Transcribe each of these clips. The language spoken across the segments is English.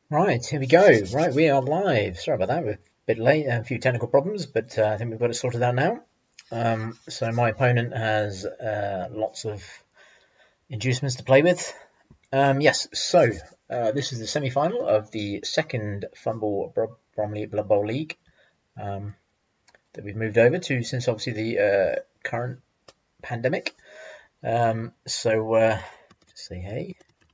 Right, here we go. Right, we are live. Sorry about that. We're a bit late, a few technical problems, but I think we've got it sorted out now. So my opponent has lots of inducements to play with. Yes, so this is the semi-final of the second Fumble Bromley Blood Bowl League that we've moved over to since obviously the current pandemic. Just say hey.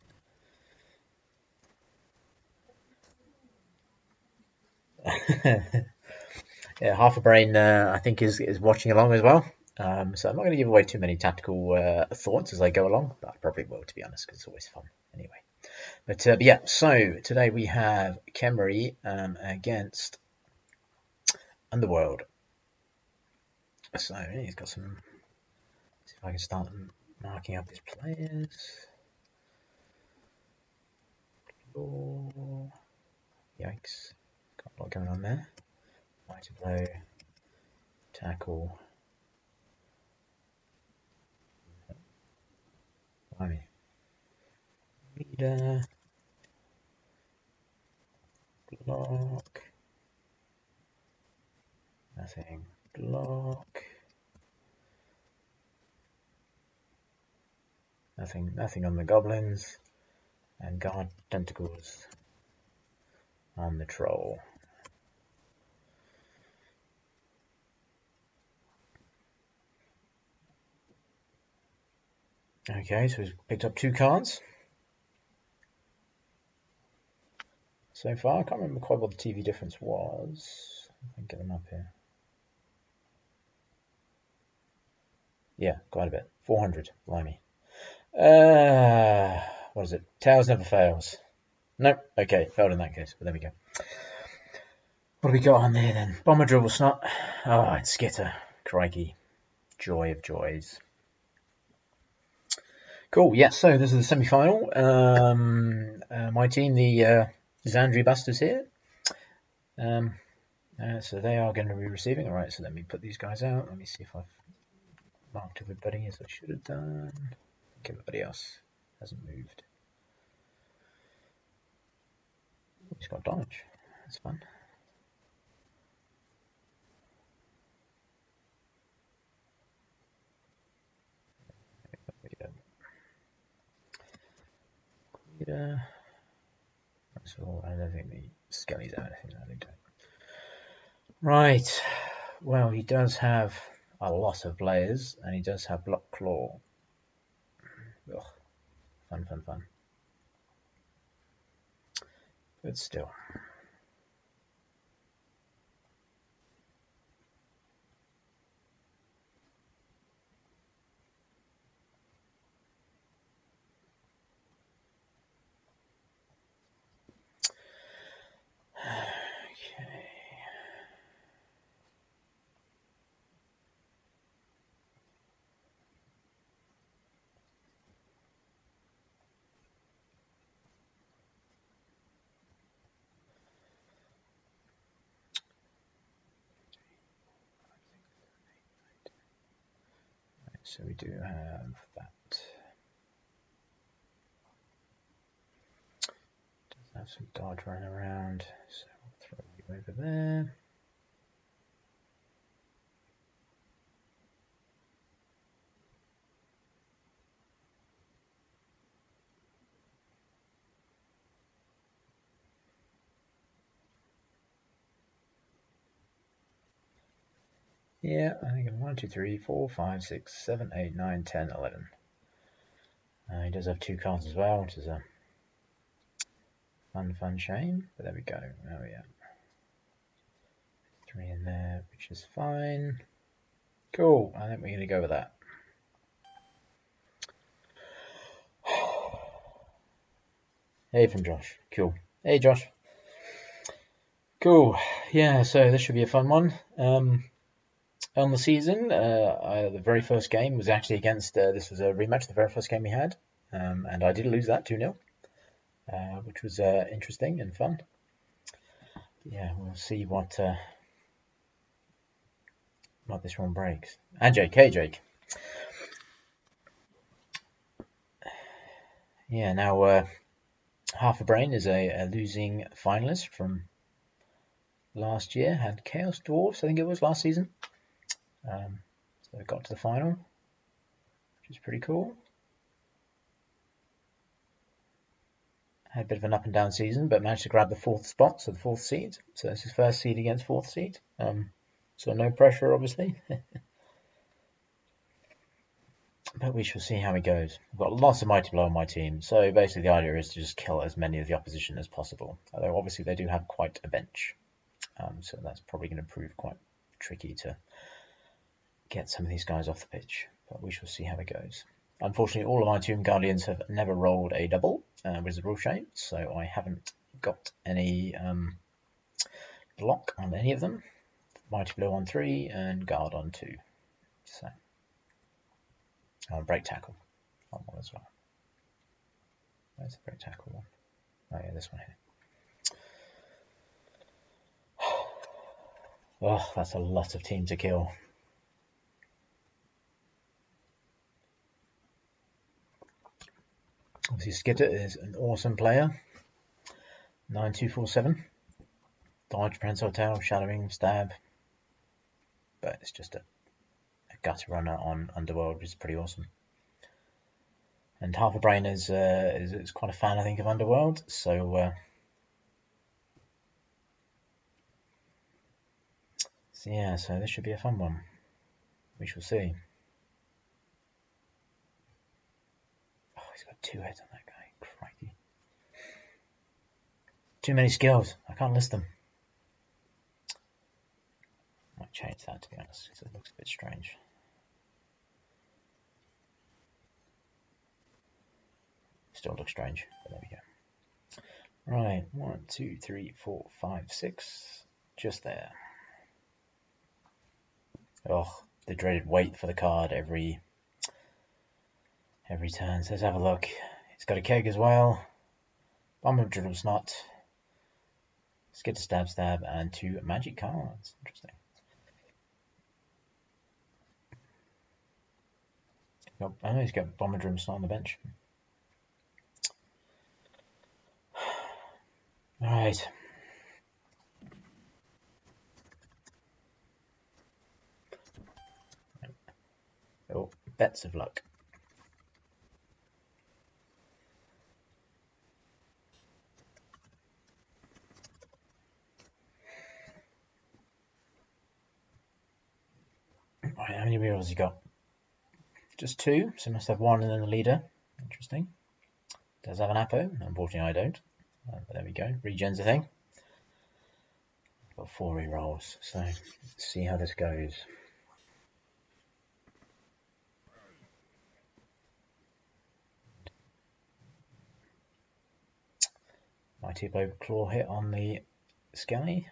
Yeah, half a brain I think is watching along as well. So I'm not going to give away too many tactical thoughts as I go along, but I probably will, to be honest, because it's always fun anyway. But yeah, so today we have Khemri against Underworld. So he's got some. See if I can start marking up his players. Oh, yikes! Got a lot going on there. Mighty blow, tackle. Blimey. Leader. Block. Nothing. Block. Nothing on the goblins. And guard tentacles on the troll. Okay, so he's picked up 2 cards so far. I can't remember quite what the TV difference was. I can get them up here. Yeah, quite a bit. 400, blimey. What is it? Tails never fails. Nope, okay, failed in that case, but there we go. What do we got on there then? Bomber Dribble Snot. Oh, it's Skitter. Crikey. Joy of joys. Cool, yes, so this is the semi-final. My team, the Zandri Busters here. So they are going to be receiving. Alright, so let me put these guys out. Let me see if I've marked everybody as I should have done. I think everybody else hasn't moved. He's got dodge. That's fun. Yeah. So I don't think the Skelly's out. I think that they don't. Right. Well, he does have a lot of players, and he does have Block Claw. Ugh. Fun. But still. Okay. So we do have that. Does have some dodge running around, so we'll throw you over there. Yeah, I think I'm 1, 2, 3, 4, 5, 6, 7, 8, 9, 10, 11. He does have 2 cards as well, which is a fun shame. But there we go. Oh yeah, 3 in there, which is fine. Cool. I think we're going to go with that. Hey from Josh. Cool. Hey Josh. Cool. Yeah, so this should be a fun one. On the season, the very first game was actually against, this was a rematch, the very first game we had, and I did lose that 2-0, which was interesting and fun. Yeah, we'll see what this one breaks. And Jake, hey Jake. Yeah, now Half a Brain is a losing finalist from last year. Had Chaos Dwarfs, I think it was, last season. So they got to the final, which is pretty cool. Had a bit of an up and down season, but managed to grab the 4th spot, so the 4th seed. So it's his first seed against 4th seed. So no pressure, obviously. But we shall see how he goes. I've got lots of Mighty Blow on my team, so basically the idea is to just kill as many of the opposition as possible. Although obviously they do have quite a bench, so that's probably going to prove quite tricky to get some of these guys off the pitch. But we shall see how it goes. Unfortunately, all of my Tomb Guardians have never rolled a double, which is a real shame, so I haven't got any block on any of them. Mighty Blow on 3 and Guard on 2. So Break Tackle on 1 as well. Where's the Break Tackle one? Oh yeah, this one here. Oh, that's a lot of team to kill. Obviously, Skitter is an awesome player. 9247. Dodge, Prehensile Tail, Shadowing, Stab. But it's just a gutter runner on Underworld, which is pretty awesome. And Half a Brain is quite a fan, I think, of Underworld. So yeah, so this should be a fun one. We shall see. Oh, he's got 2 heads on that guy. Crikey. Too many skills. I can't list them. Might change that, to be honest, because it looks a bit strange. Still looks strange, but there we go. Right, 1, 2, 3, 4, 5, 6. Just there. Oh, the dreaded wait for the card every turn. So let's have a look. It's got a keg as well. Bomb of Driddle Snot. Skitter Stab Stab and 2 magic cards. Interesting. Oh, he's got Bomb of Driddle Snot on the bench. Alright. Oh, Bets of Luck. Right, how many rerolls has he got? Just 2, so must have 1 and then the leader. Interesting. Does have an Apo. Unfortunately, I don't. But there we go. Regen's a thing. Got 4 rerolls, so let's see how this goes. Mighty Blow Claw hit on the Skelly.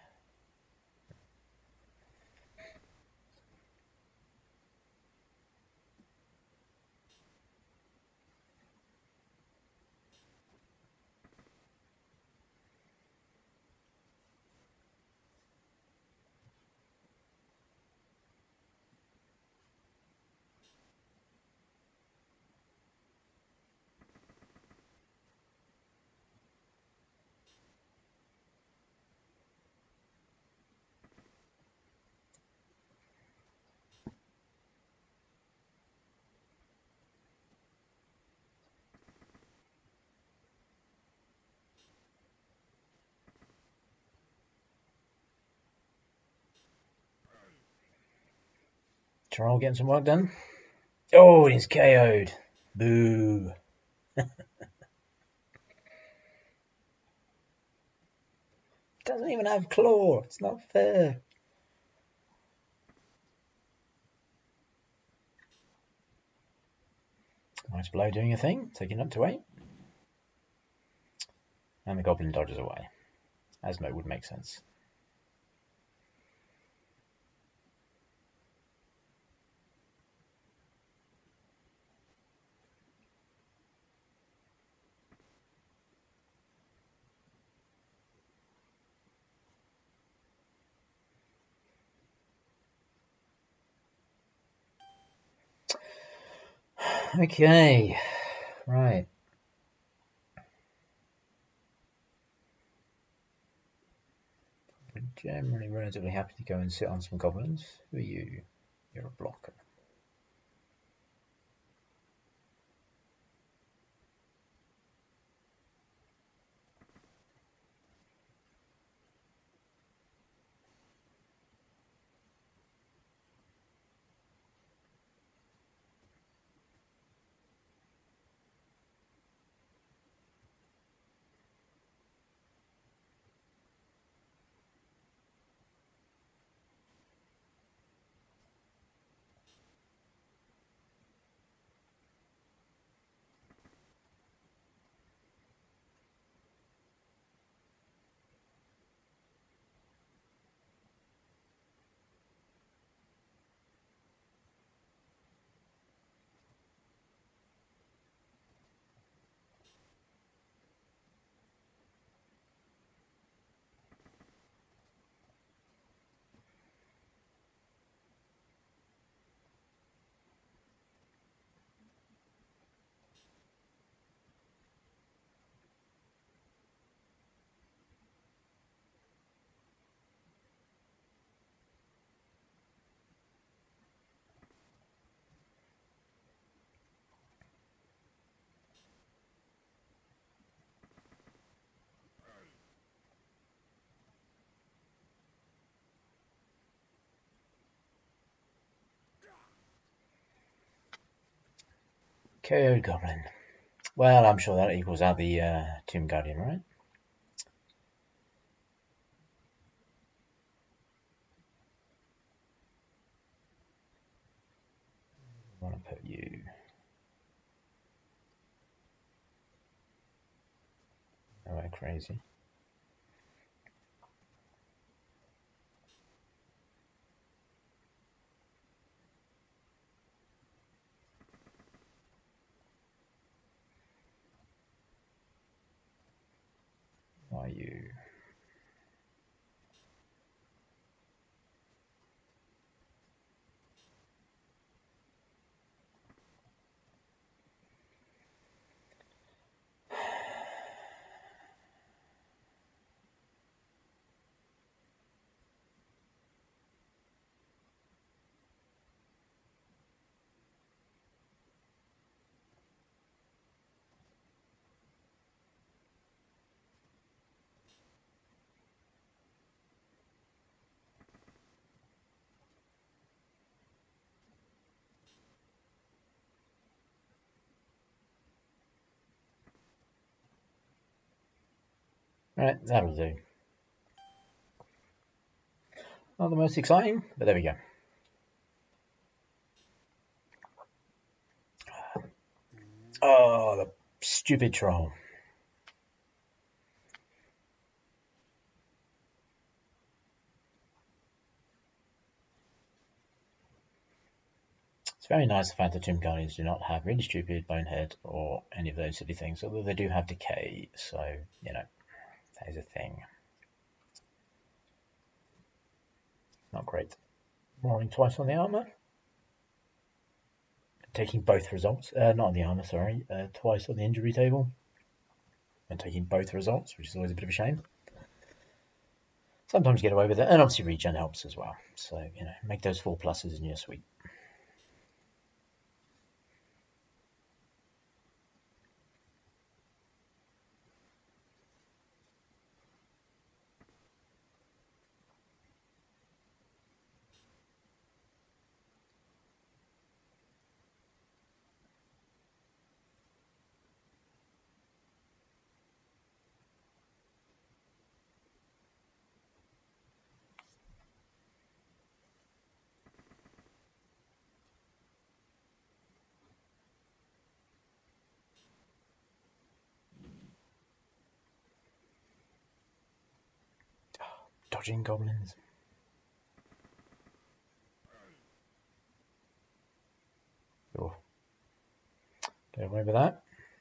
Terrell getting some work done. Oh, he's KO'd. Boo. Doesn't even have claw. It's not fair. Mighty Blow doing a thing, taking up to 8. And the Goblin dodges away, as no would make sense. Okay, right. generally relatively happy to go and sit on some goblins. Who are you? You're a blocker. KO Goblin. Well, I'm sure that equals out the Tomb Guardian, right? I want to put you. Nowhere crazy. Why you? Right, that'll do. Not the most exciting, but there we go. Oh, the stupid troll. It's very nice the fact that Tomb Guardians do not have really stupid, bonehead, or any of those silly things, although they do have decay, so, you know, that is a thing. Not great. Rolling twice on the armor. Taking both results. Not on the armor, sorry. Twice on the injury table. And taking both results, which is always a bit of a shame. Sometimes you get away with it, and obviously regen helps as well. So, you know, make those 4 pluses in your suite. Dodging goblins. Sure. Get away with that.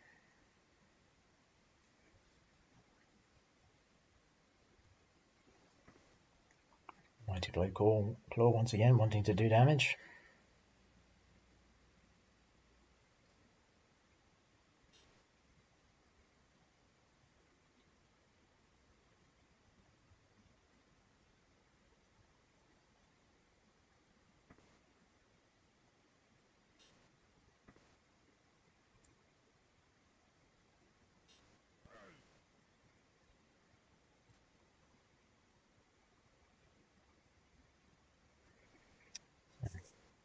Mighty Blow Claw once again, wanting to do damage.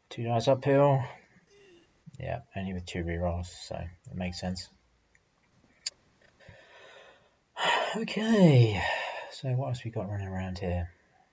2 dice uphill. Yeah, only with 2 rerolls, so it makes sense. Okay, so what else we got running around here?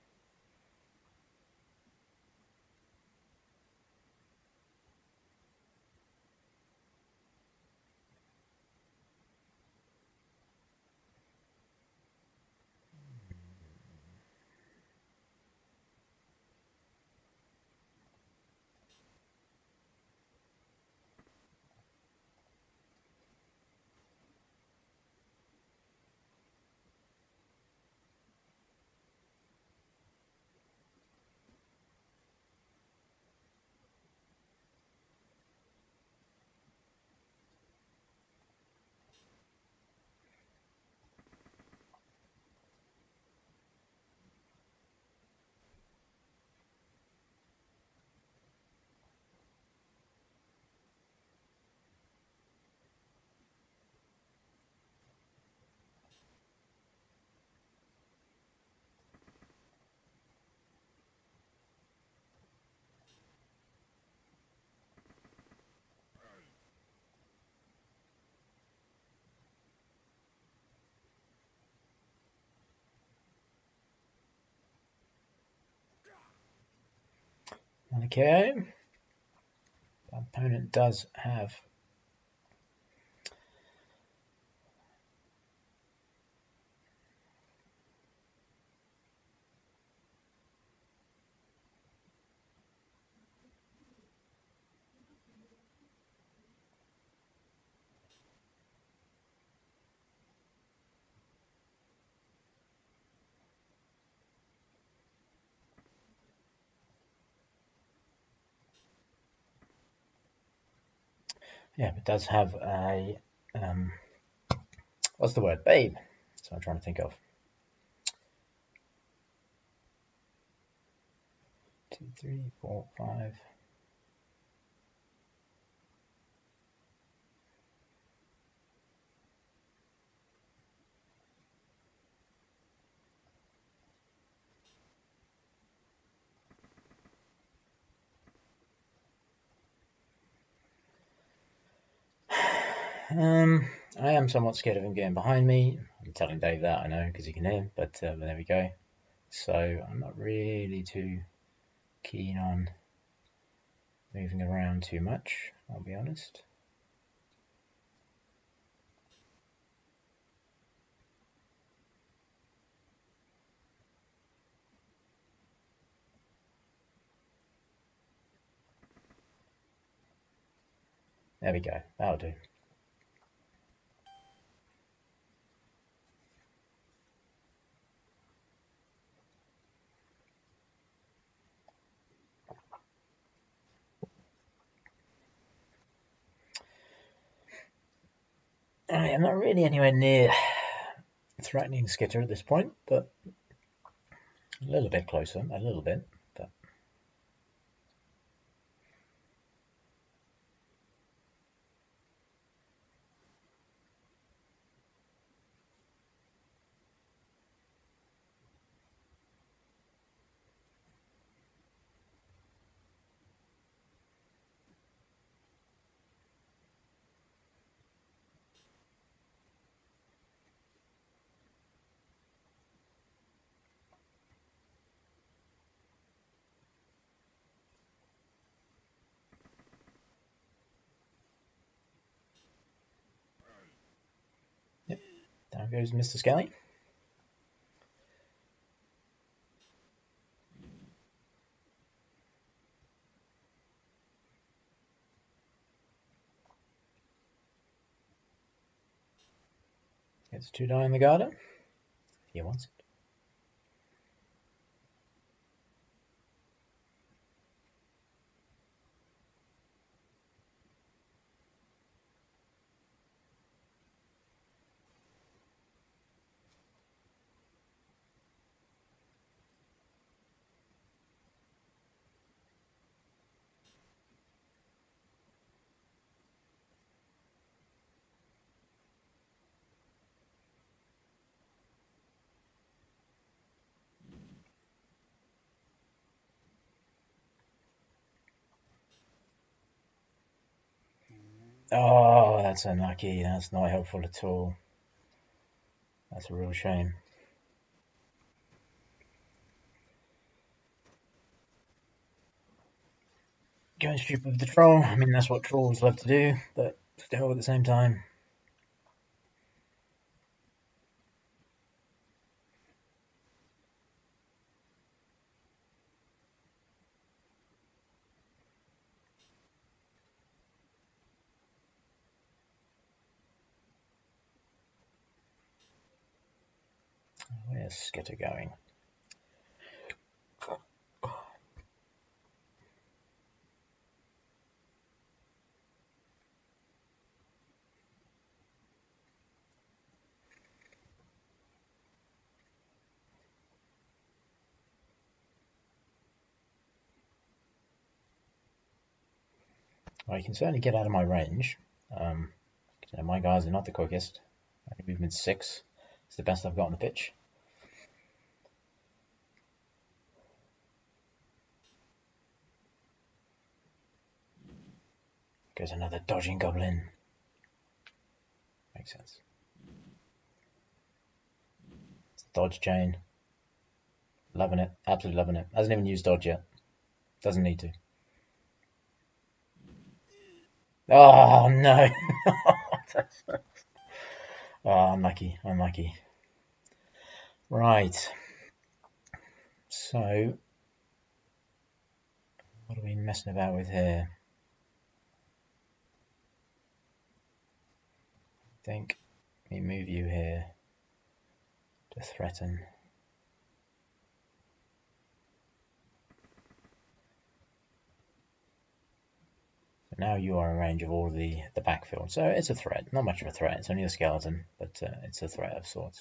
Okay, the opponent does have it does have a what's the word? Babe. That's what I'm trying to think of. 2, 3, 4, 5. I am somewhat scared of him getting behind me. I'm telling Dave that, I know, because he can hear, but there we go. So I'm not really too keen on moving around too much, I'll be honest. There we go, that'll do. I am not really anywhere near threatening Skitter at this point, but a little bit closer, a little bit. But yep, down goes Mr. Skelly. Gets 2 die in the garden. He wants it. Oh, that's unlucky. That's not helpful at all. That's a real shame. Going stupid with the troll. I mean, that's what trolls love to do, but still at the same time. Where's Skitter going? Well, you can certainly get out of my range. Um, my guys are not the quickest. Movement 6. It's the best I've got on the pitch. Goes another dodging goblin. Makes sense. It's the dodge chain. Loving it. Absolutely loving it. Hasn't even used dodge yet. Doesn't need to. Oh, no. Oh, unlucky. Unlucky. Right. So, what are we messing about with here? I think we move you here to threaten. So now you are in range of all the backfield. So it's a threat. Not much of a threat. It's only a skeleton, but it's a threat of sorts.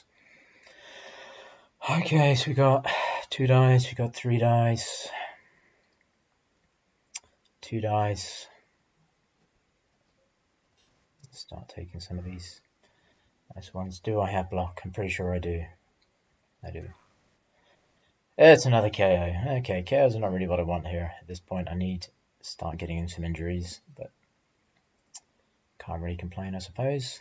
Okay, so we got 2 dice. We got 3 dice. 2 dice. Let's start taking some of these nice ones. Do I have block? I'm pretty sure I do. I do. It's another KO. Okay, KOs are not really what I want here. At this point, I need to start getting him some injuries, but can't really complain, I suppose.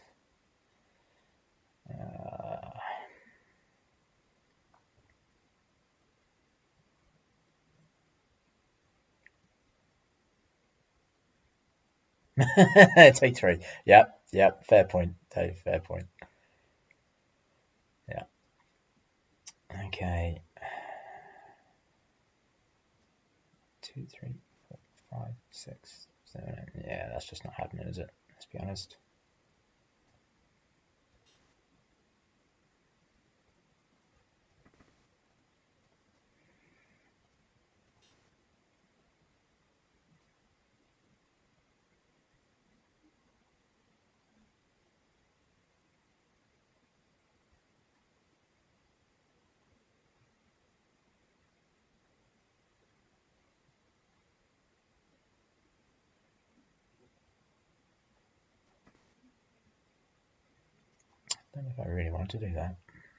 Take 3. Yep. Fair point, Dave. Fair point. Yeah. Okay. 2, 3, 4, 5, 6, 7, 8. Yeah, that's just not happening, is it? Let's be honest. I don't know if I really want to do that.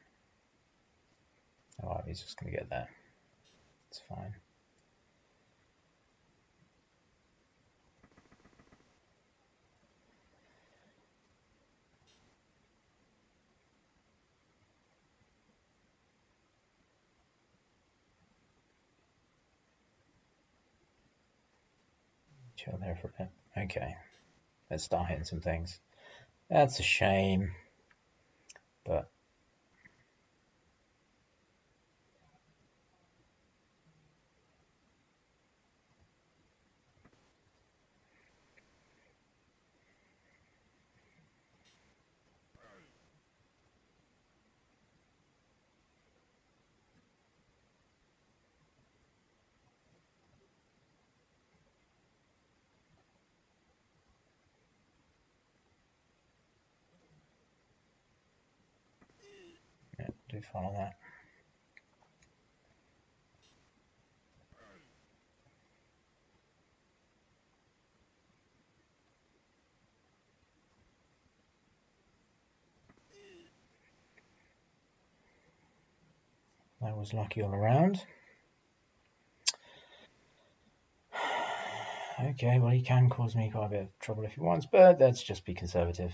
Oh, he's just going to get that. It's fine. Chill there for a bit. Okay. Let's start hitting some things. That's a shame. But yeah, do follow that. That was lucky all around. Okay, well, he can cause me quite a bit of trouble if he wants, but let's just be conservative.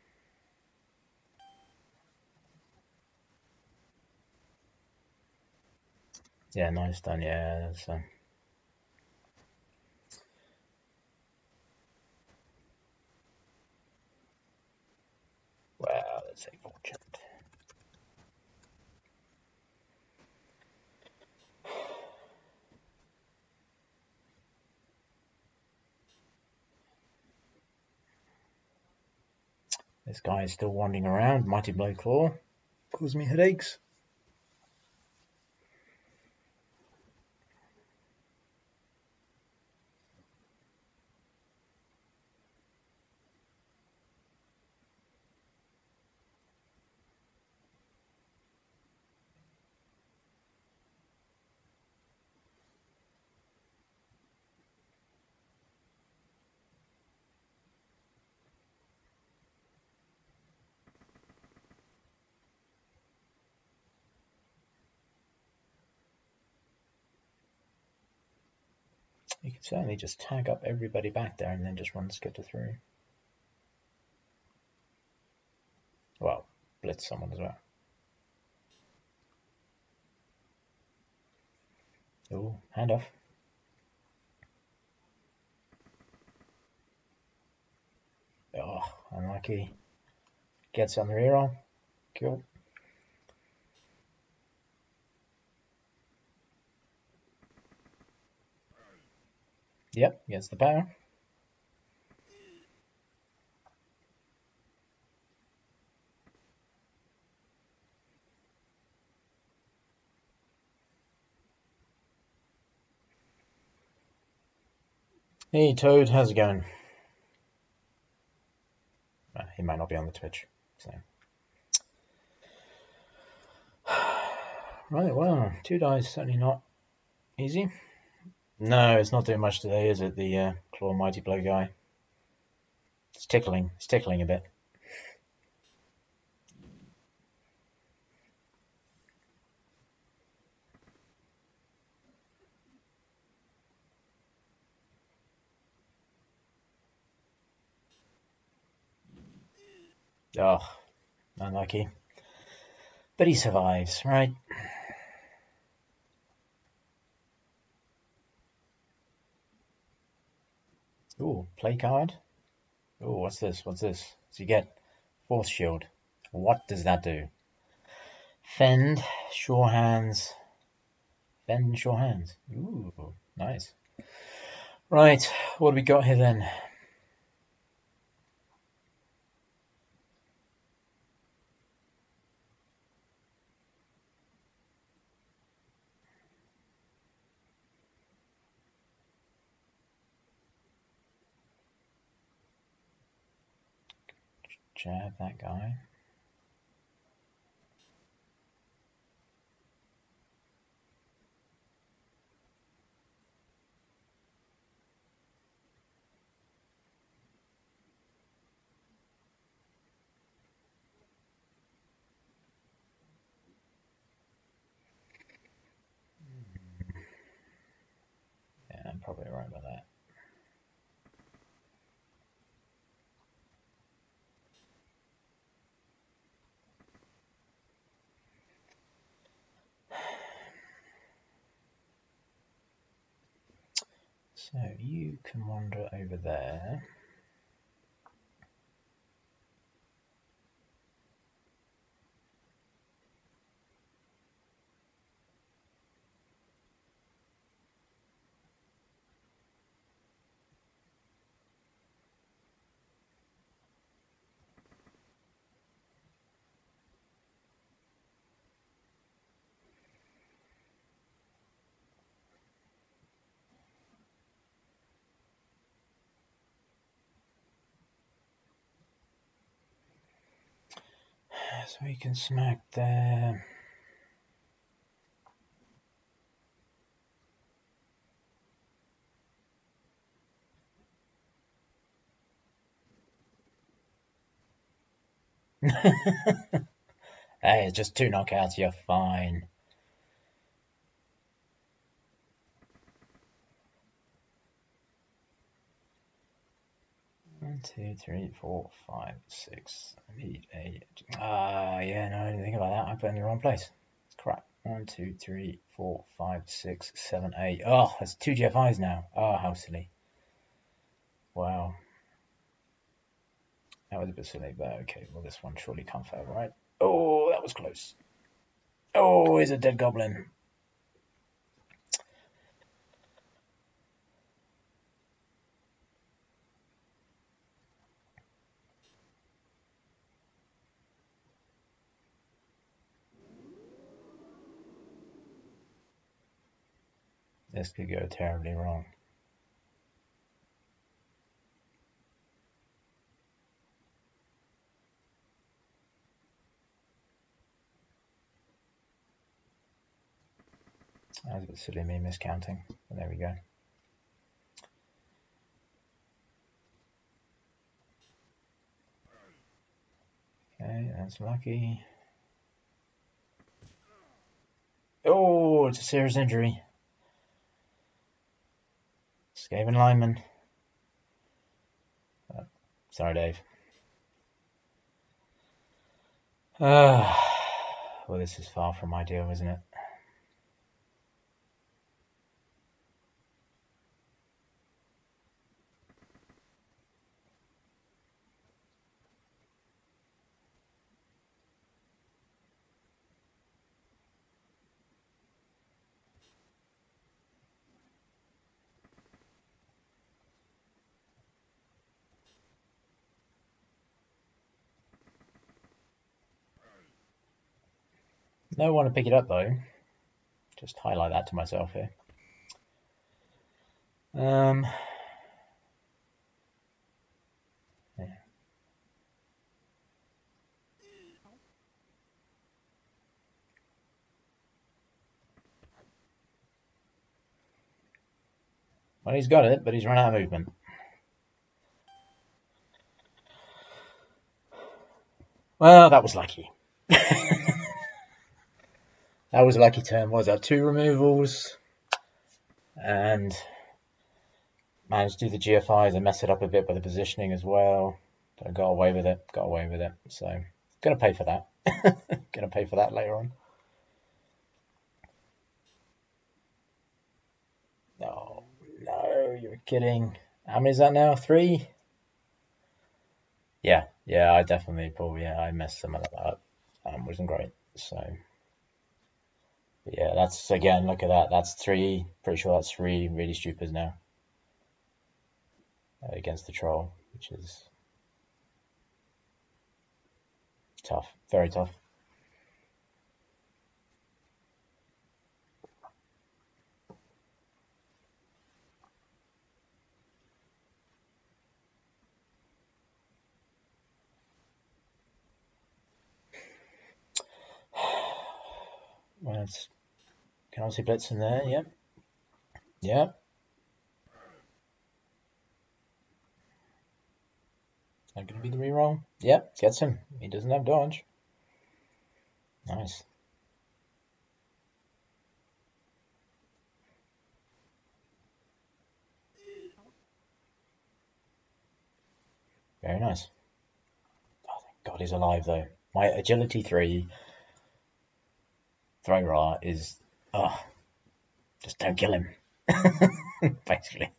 Yeah, nice done, yeah. That's, well, let's say fortunate. This guy is still wandering around. Mighty Blow Claw. Cause me headaches. You can certainly just tag up everybody back there and then just run Skitter through. Well, blitz someone as well. Oh, handoff. Oh, unlucky. Gets on the reroll. Cool. Yep, gets the power. Hey Toad, how's it going? He might not be on the Twitch, so. Right, well, 2 dice certainly not easy. No, it's not doing much today, is it? The Claw Mighty Blow guy. It's tickling. It's tickling a bit. Oh, unlucky. But he survives, right? Ooh, play card. Ooh, what's this? What's this? So you get Force Shield. What does that do? Fend, Sure Hands. Fend, Sure Hands. Ooh, nice. Right, what do we got here then? Jab that guy. Yeah, I'm probably right about that. So you can wander over there. So we can smack there. Hey, it's just 2 knockouts, you're fine. 1, 2, 3, 4, 5, 6. I need a. Yeah, no, I didn't think about that. I put it in the wrong place. It's crap. 1, 2, 3, 4, 5, 6, 7, 8. Oh, that's 2 GFIs now. Oh, how silly. Wow. That was a bit silly, but okay. Well, this one surely can't fail, right? Oh, that was close. Oh, he's a dead goblin. This could go terribly wrong. That was a bit silly, me miscounting. But there we go. Okay, that's lucky. Oh, it's a serious injury. Skaven lineman. Sorry, Dave. Well, this is far from ideal, isn't it? No one to pick it up, though. Just highlight that to myself here. Yeah. Well, he's got it, but he's run out of movement. Well, that was lucky. That was a lucky turn. What was that? 2 removals. And managed to do the GFIs and mess it up a bit by the positioning as well. But I got away with it. Got away with it. So, gonna pay for that. Gonna pay for that later on. No, no, you're kidding. How many is that now? 3? Yeah, I definitely I messed some of that up. Wasn't great. So, but yeah, that's again. Look at that. That's 3. Pretty sure that's 3 really stupids now against the troll, which is tough. Very tough. Well, it's can obviously blitz in there. Yep. Yep. Not going to be the reroll. Yep, gets him. He doesn't have dodge. Nice. Very nice. Oh, thank God he's alive, though. My agility 3 throw raw is... Oh, just don't kill him. Basically.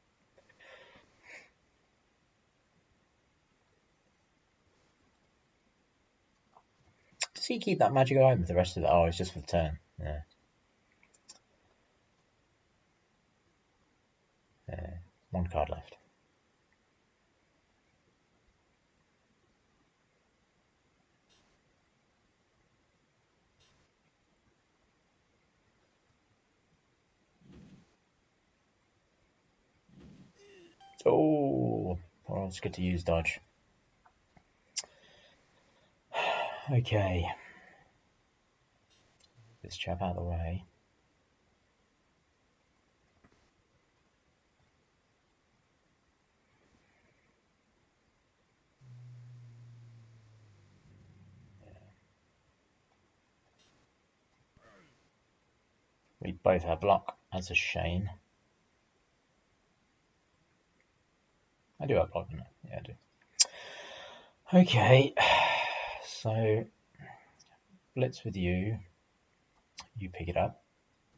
Does he keep that magic item with the rest of the... Oh, it's just for the turn. Yeah. One card left. Oh, well, it's good to use dodge. Okay. This chap out of the way. We both have block. That's a shame. do have block, don't I? Yeah, I do. Okay, so blitz with you. You pick it up.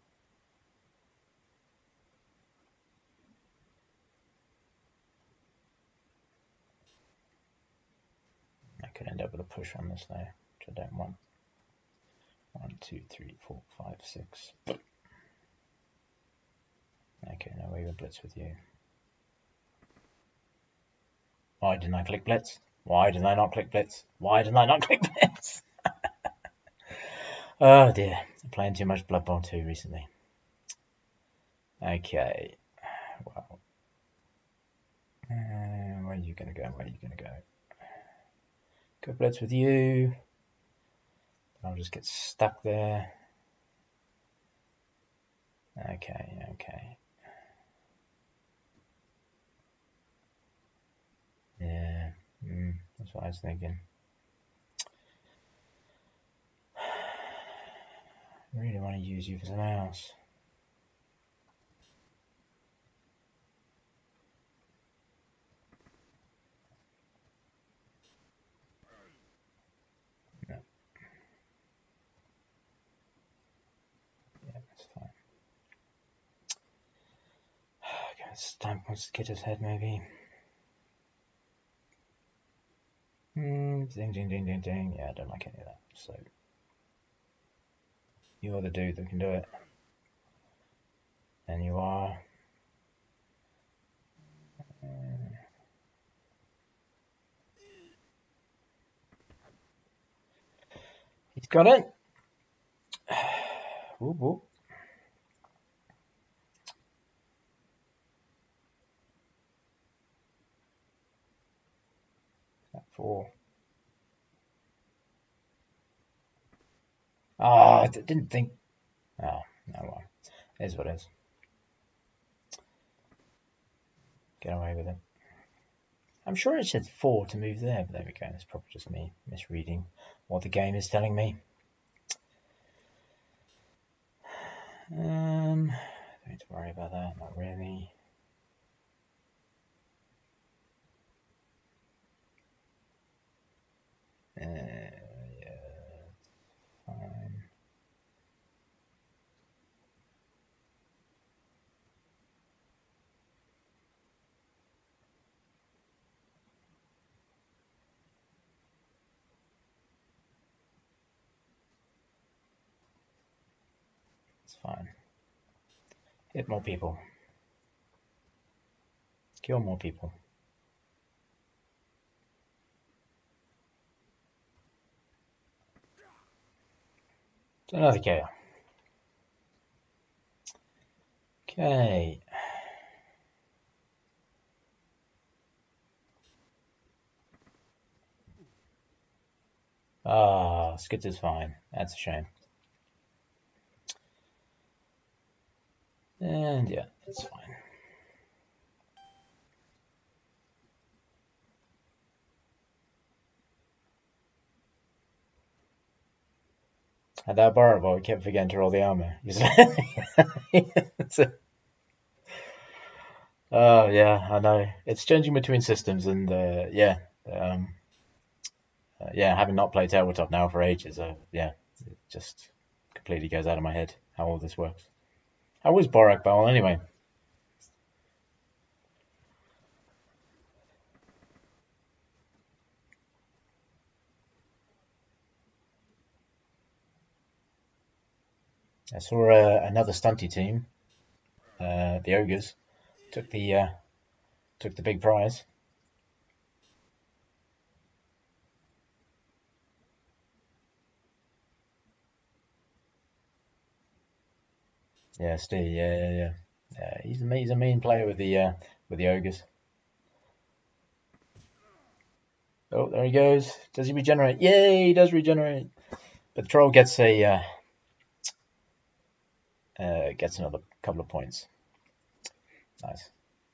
I could end up with a push on this though, which I don't want. 1, 2, 3, 4, 5, 6. Okay, now we will blitz with you. Why didn't I click blitz? Why did I not click blitz? Why did I not click blitz? Oh dear, I'm playing too much Blood Bowl 2 recently. Okay, well, where are you going to go? Where are you going to go? Go blitz with you. I'll just get stuck there. Okay, okay. Yeah, that's what I was thinking. I really want to use you for something else. No. Yeah, that's fine. Okay, Stamp wants to get his head maybe. Ding, ding, ding, ding, ding. Yeah, I don't like any of that. So you're the dude that can do it. And you are. He's got it. Whoop, whoop. That 4. I didn't think. Oh, no, well, it is what it is. Get away with it. I'm sure it said 4 to move there, but there we go. It's probably just me misreading what the game is telling me. Don't need to worry about that, not really. Yeah, fine. It's fine. Hit more people. Kill more people. It's another KO. Okay. Ah, Skids is fine. That's a shame. And yeah, it's fine. At that bar, but we kept forgetting to roll the armor. Oh yeah, I know. It's changing between systems, and yeah, yeah, having not played tabletop now for ages, yeah, it just completely goes out of my head how all this works. How was Borak Bowl anyway? I saw another stunty team, the Ogres, took the big prize. Yeah, Steve. Yeah. He's a main player with the Ogres. Oh, there he goes. Does he regenerate? Yay, he does regenerate. But the troll gets gets another couple of points. Nice.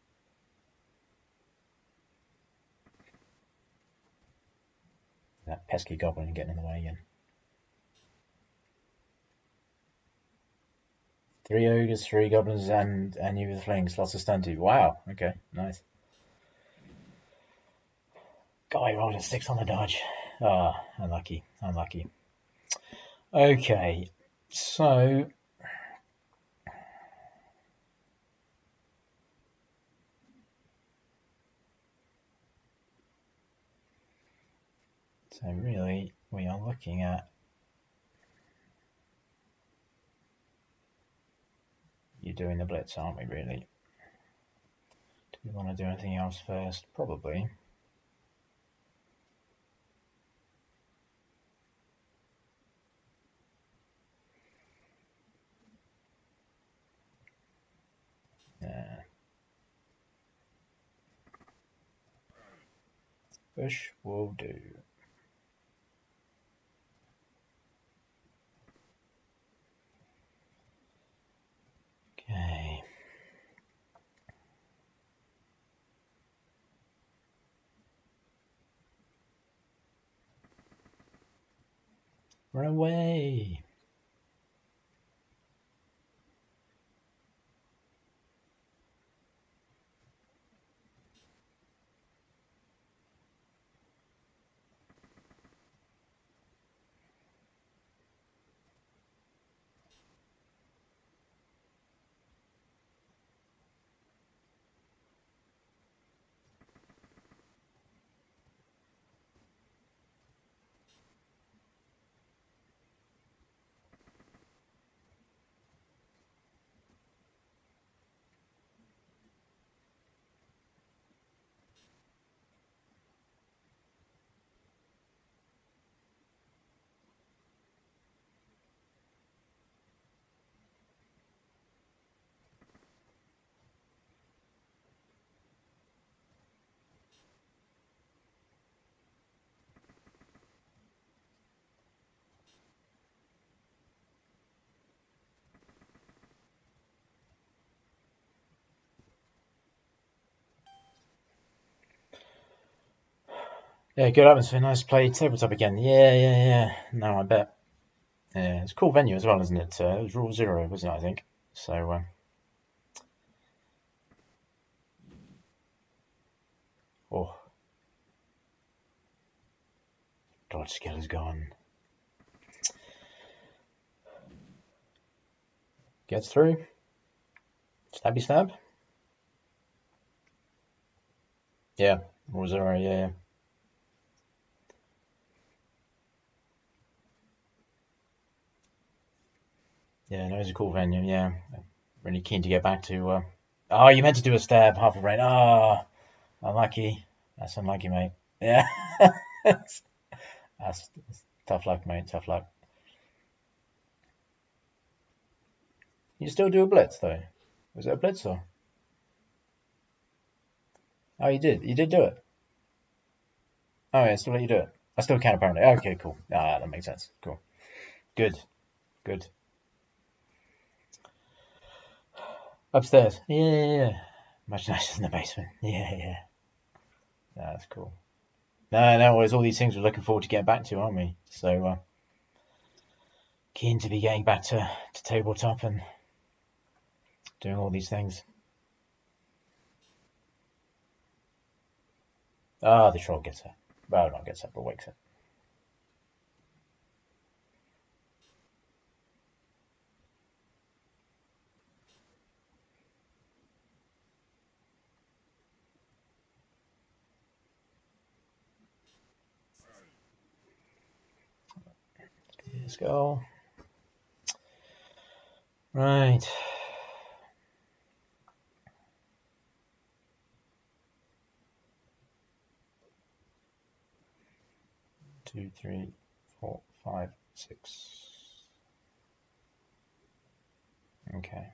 That pesky goblin getting in the way again. 3 ogres, 3 goblins, and you with flings. Lots of stunty. Wow. Okay. Nice. Guy rolled a 6 on the dodge. Ah, unlucky, unlucky. Okay, so really we are looking at you doing the blitz, aren't we, really? Do we want to do anything else first? Probably. Yeah. Push will do. Okay. Run away. Yeah, good atmosphere, nice play, tabletop again. Yeah. No, I bet. Yeah, it's a cool venue as well, isn't it? It was Rule Zero, wasn't it, I think? So, oh, dodge skill is gone. Gets through. Stabby stab. Yeah, Rule Zero, yeah. Yeah, no, it's a cool venue, yeah. Really keen to get back to. Oh, you meant to do a stab, half a brain. Oh, unlucky. That's unlucky, mate. Yeah. that's tough luck, mate, tough luck. You still do a blitz, though? Was it a blitz, or? Oh, you did. You did do it. Oh, yeah, still let you do it. I still can, apparently. Okay, cool. Ah, that makes sense. Cool. Good. Good. Upstairs. Yeah. Much nicer than the basement. Yeah. That's cool. No, it's all these things we're looking forward to getting back to, aren't we? So, keen to be getting back to tabletop and doing all these things. Ah, the troll gets her. Well, not gets her, but wakes her. Let's go. Right. 2, 3, 4, 5, 6. Okay.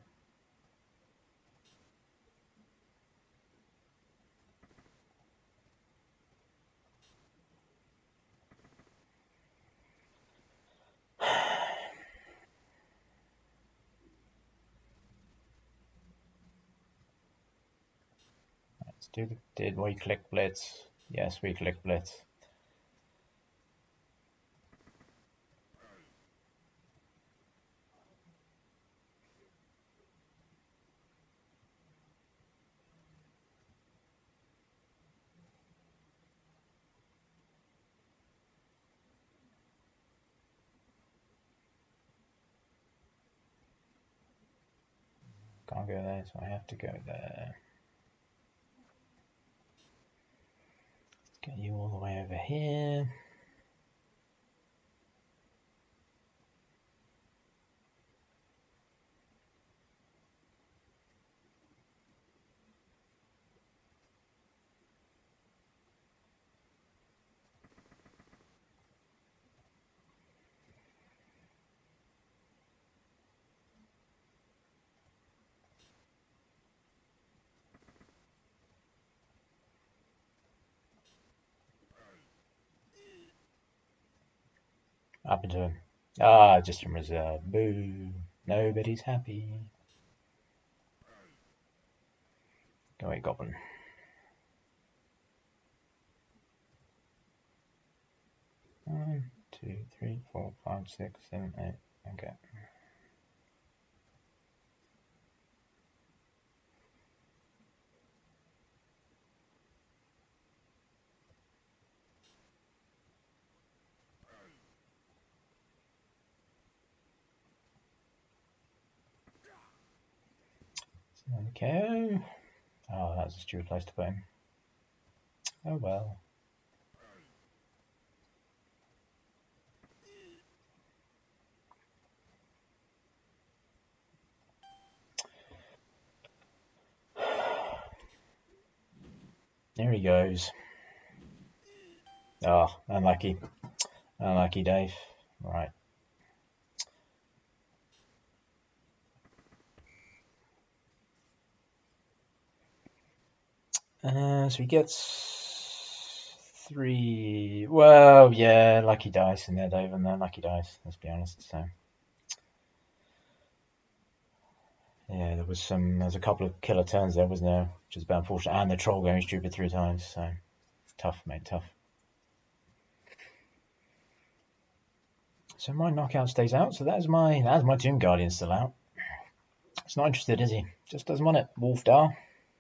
Let's do the. Did we click blitz? Yes, we click blitz. can't go there, so I have to go there. Get you all the way over here. Up into him. Ah, just in reserve. Boo. Nobody's happy. Go away, Goblin. One, 2, 3, 4, 5, 6, 7, 8. Okay. Okay. Oh, that's a stupid place to put him. Oh well. There he goes. Oh, unlucky. Unlucky, Dave. Right. So he gets 3. Well, yeah, lucky dice in there, Dave, and lucky dice, let's be honest. So, yeah, there's a couple of killer turns there, wasn't there? Which is a bit unfortunate. And the troll going stupid 3 times, so tough, mate, tough. So my knockout stays out, so that's my Tomb Guardian still out. It's not interested, is he? Just doesn't want it. Wolfdar.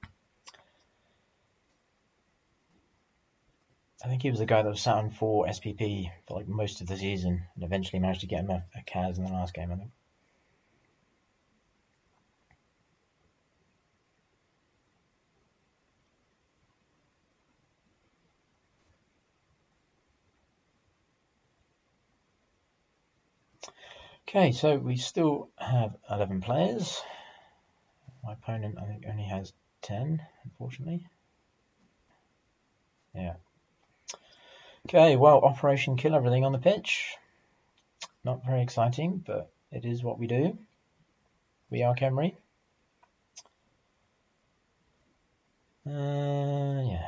I think he was the guy that was sat on for SPP for like most of the season, and eventually managed to get him a Kaz in the last game, I think. Okay, so we still have 11 players. My opponent, I think, only has 10, unfortunately. Yeah. Okay, well, Operation Kill Everything on the pitch. Not very exciting, but it is what we do. We are Khemri. Yeah.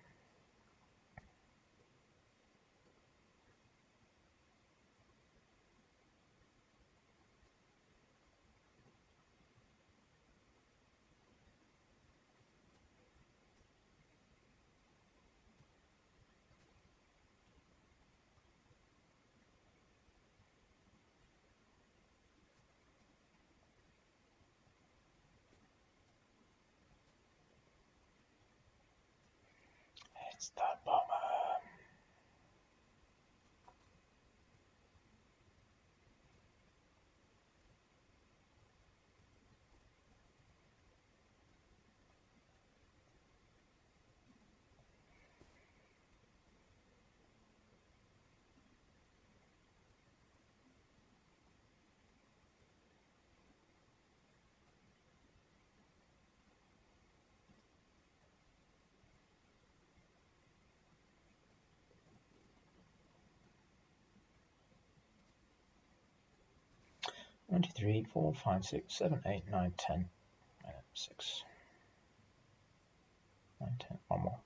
It's the bomber. One, 2, 3, 4, 5, 6, 7, 8, 9, 10. 6. 9, 10. One more.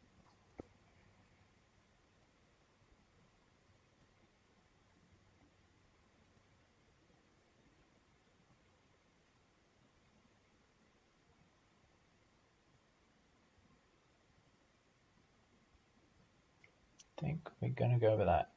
I think we're going to go with that.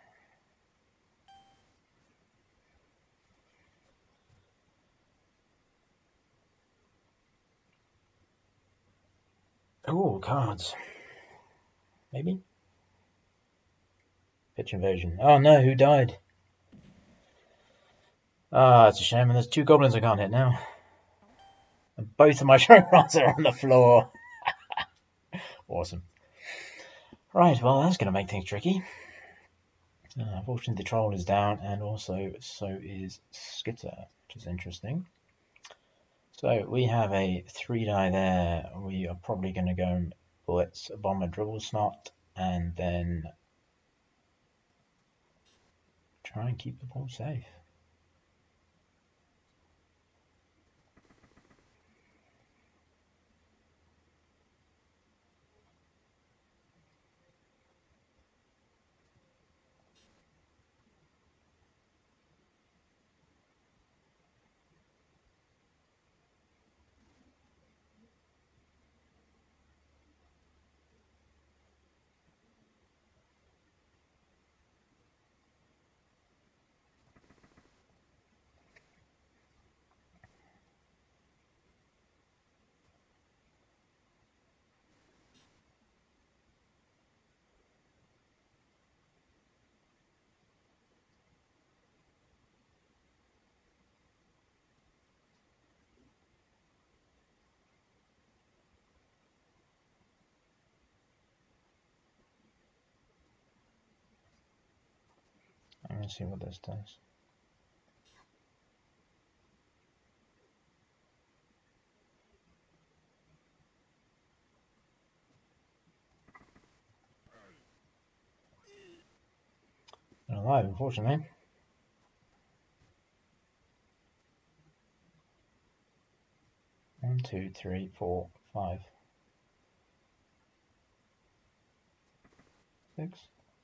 Oh, cards. Maybe? Pitch invasion. Oh no, who died? Ah, it's a shame, and there's 2 goblins I can't hit now. And both of my shrimp rods are on the floor. Awesome. Right, well, that's going to make things tricky. Unfortunately, the troll is down, and also so is Skitter, which is interesting. So we have a 3-die there. We are probably going to go Blitz, Bomber, Dribble Snot, and then try and keep the ball safe. I'm going to see what this does. Not alive, unfortunately. One, two, three, four, five, six.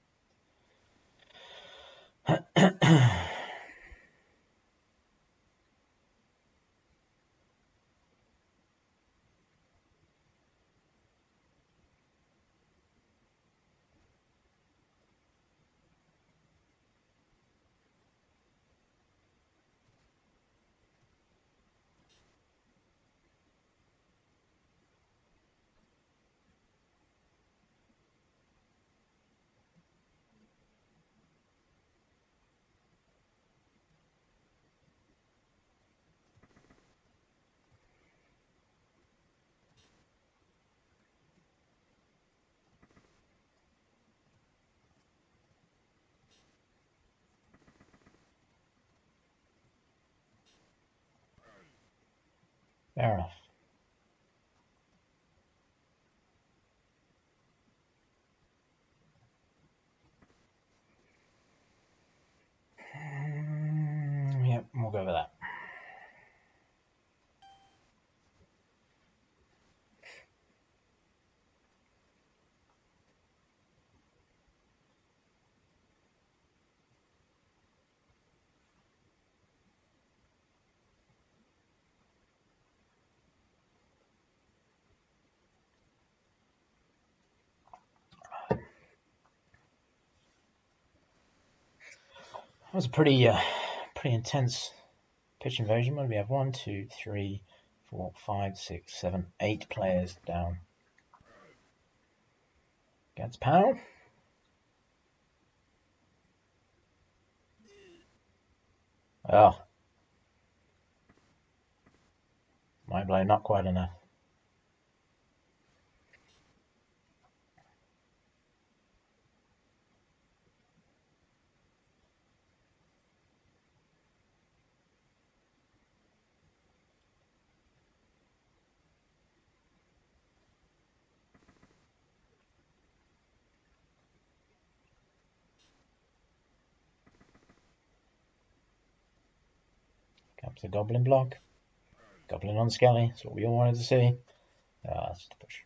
Fair enough. Yep, we'll go with that. That was a pretty intense pitch invasion. What do we have? 1, 2, 3, 4, 5, 6, 7, 8 players down. Gets power. Oh. Mind blow, not quite enough. Comes the Goblin block. Goblin on Skelly. That's what we all wanted to see. That's the push.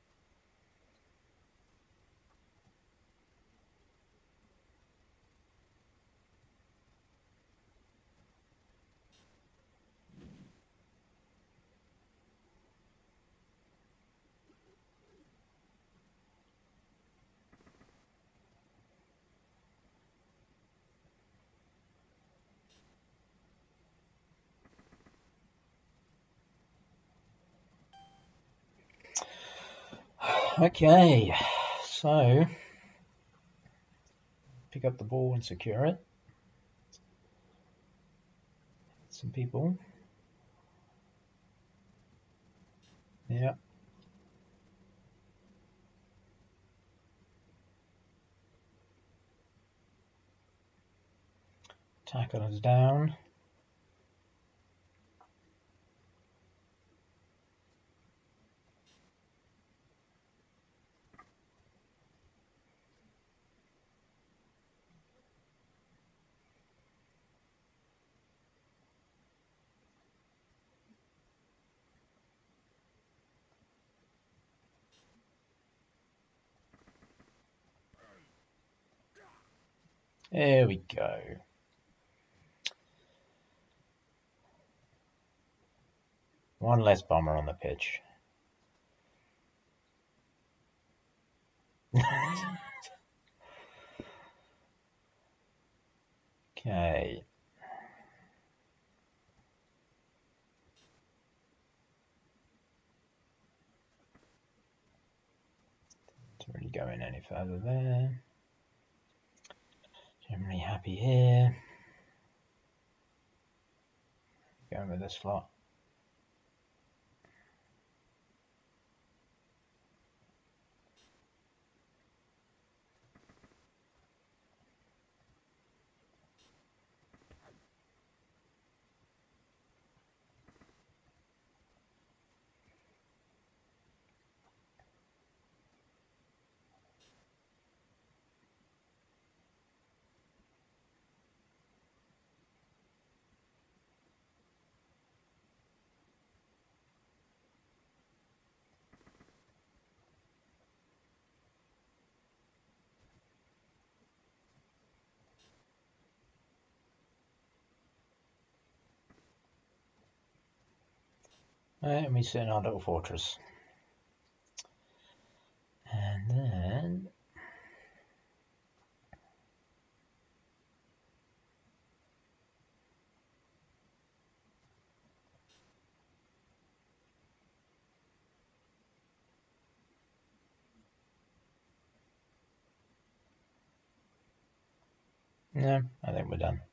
Okay, so pick up the ball and secure it. Some people. Yeah. Tackle is down. There we go. One less bomber on the pitch. Okay. Not really going any further there. Generally happy here. Going with this slot. And we sit in our little fortress. And then no, I think we're done.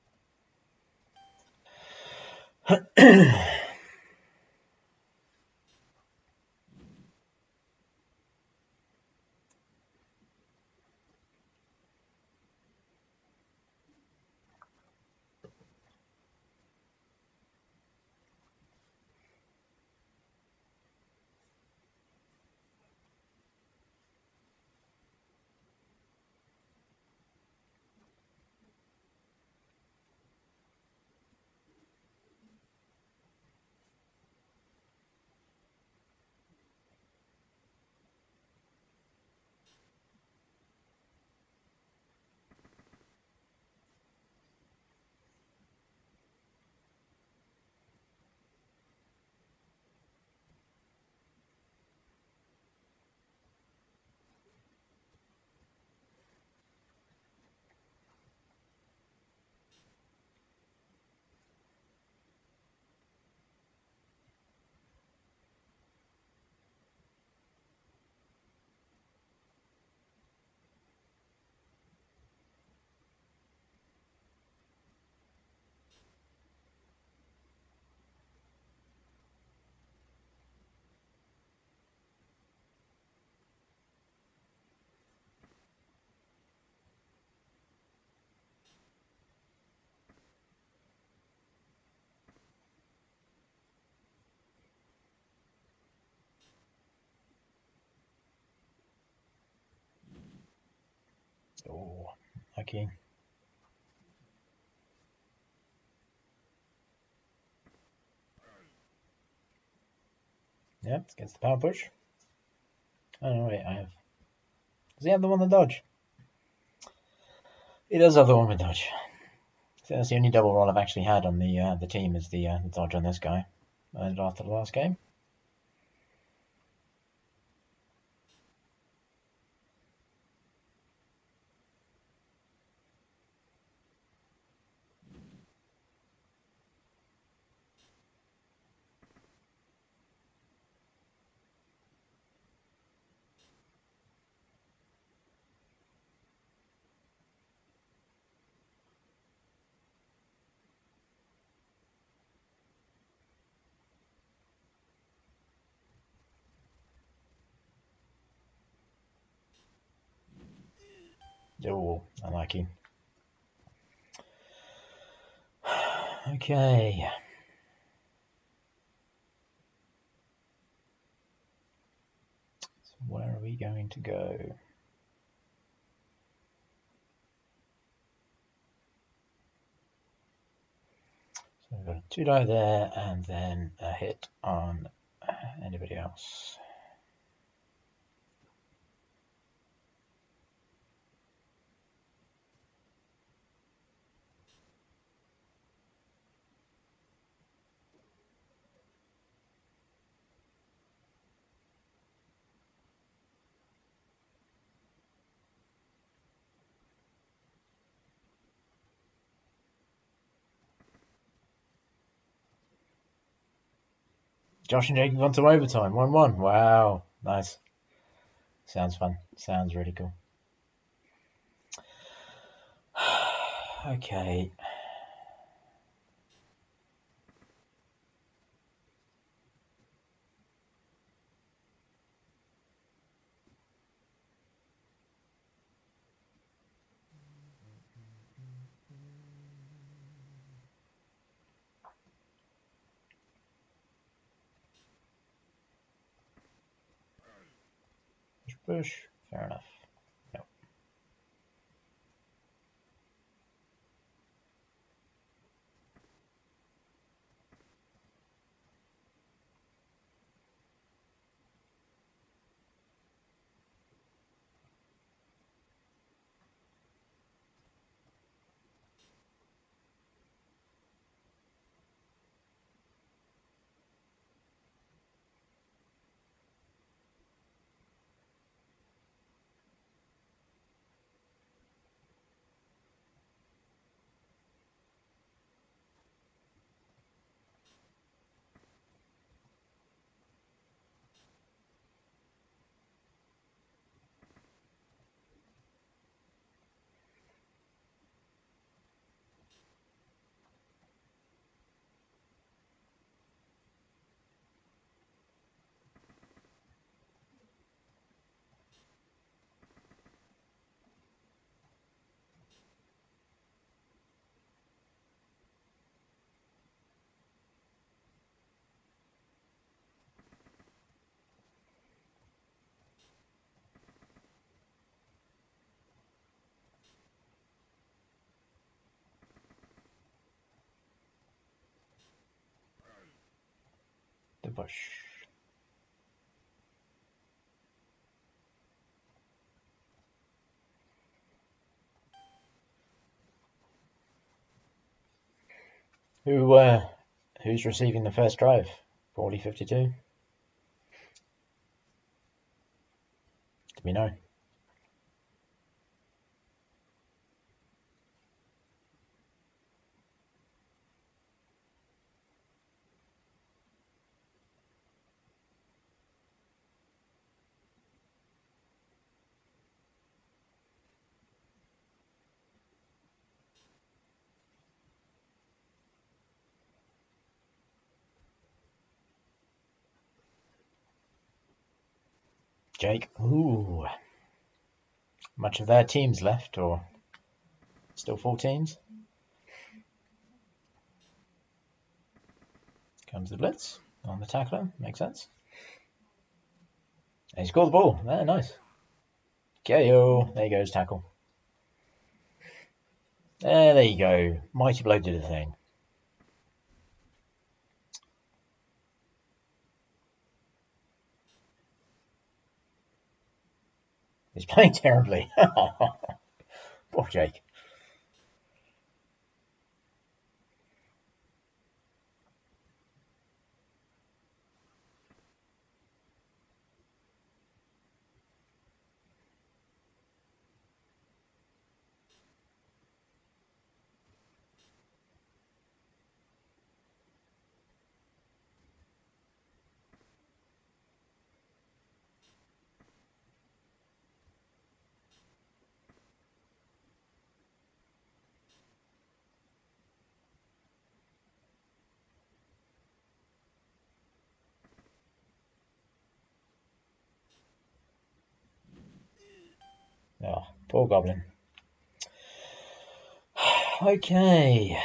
Oh, okay. Yep, against the power push. Oh no, wait, I have. Does he have the one with dodge? He does have the one with dodge. So that's the only double roll I've actually had on the team is the dodge on this guy. And after the last game. Oh, I like you. Okay. So where are we going to go? So we've got a 2-die there, and then a hit on anybody else. Josh and Jake have gone to overtime. 1-1. Wow. Nice. Sounds fun. Sounds really cool. Okay. Push, push. Fair enough. Yep. The push. Who's receiving the first drive? 40-52? Do we know? Jake. Ooh. Much of their teams left, or still 4 teams? Comes the blitz on the tackler. Makes sense. And he scored the ball. Nice. KO. There goes tackle. There you go. Mighty Blow did a thing. He's playing terribly. Poor Jake. Oh, poor Goblin. Okay.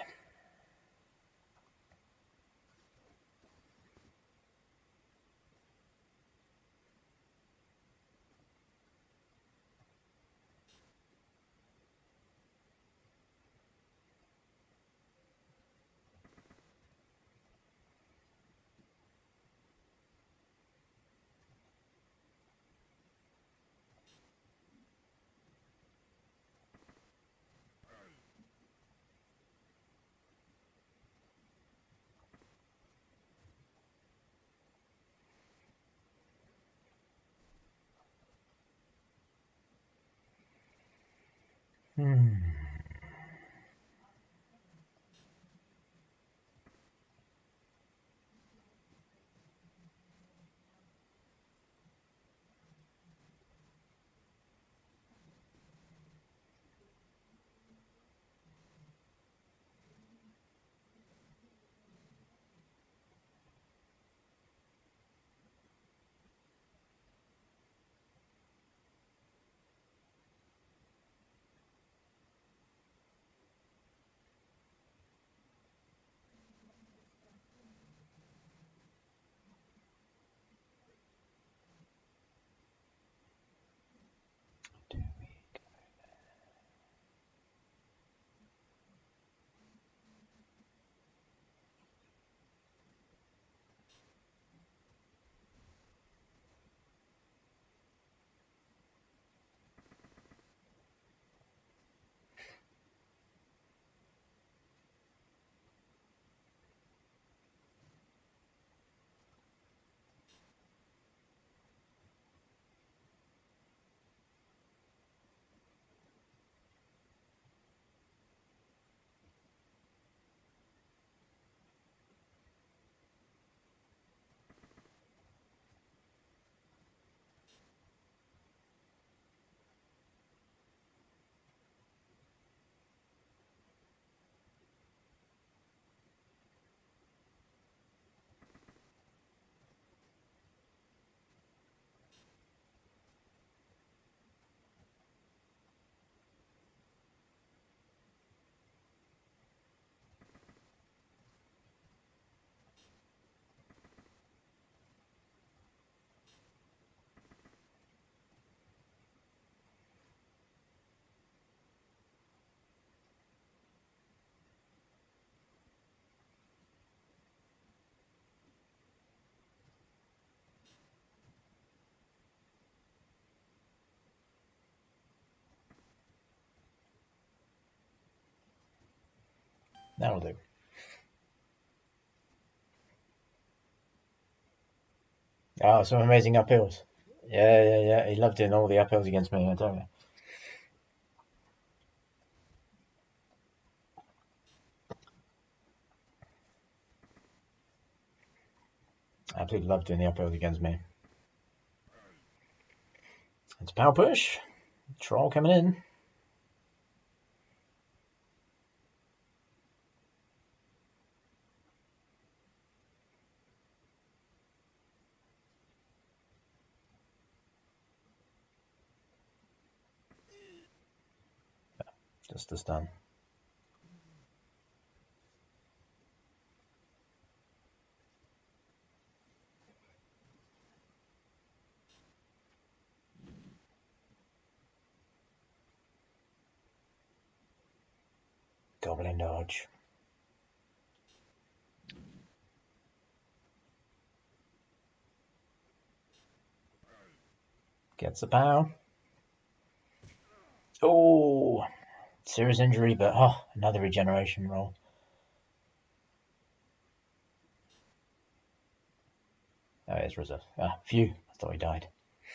That'll do. Oh, some amazing uphills. Yeah. He loved doing all the uphills against me, I tell you. Absolutely loved doing the uphills against me. It's a power push. Troll coming in. Just a stun. Goblin dodge. Gets the power. Oh, serious injury, but another regeneration roll. Oh, it's reserve. Phew. I thought he died.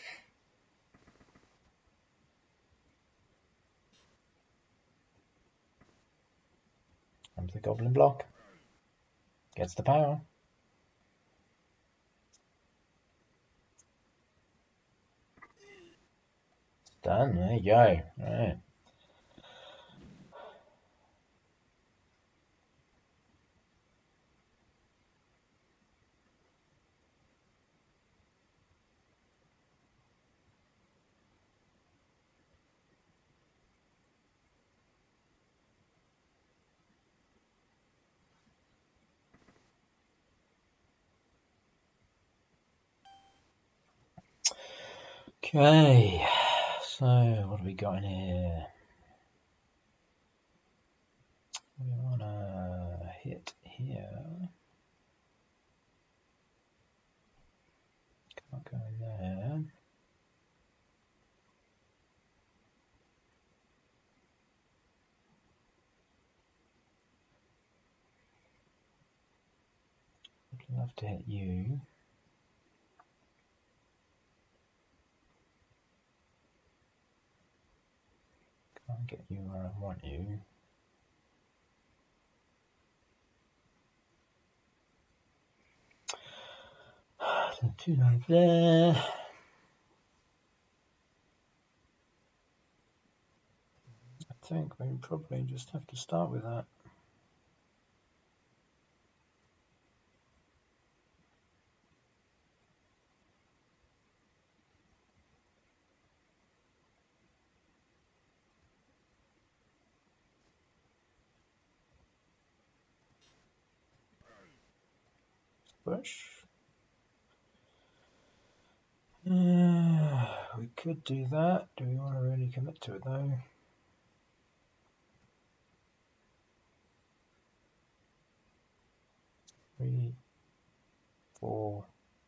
Comes the goblin block. Gets the power. Done. There you go. Right. Okay, so what have we got in here? We want to hit here. Can't go in there. I'd love to hit you. Can't get you where I want you. So 2 knives there. I think we probably just have to start with that. Push. We could do that. Do we want to really commit to it though? 3, 4.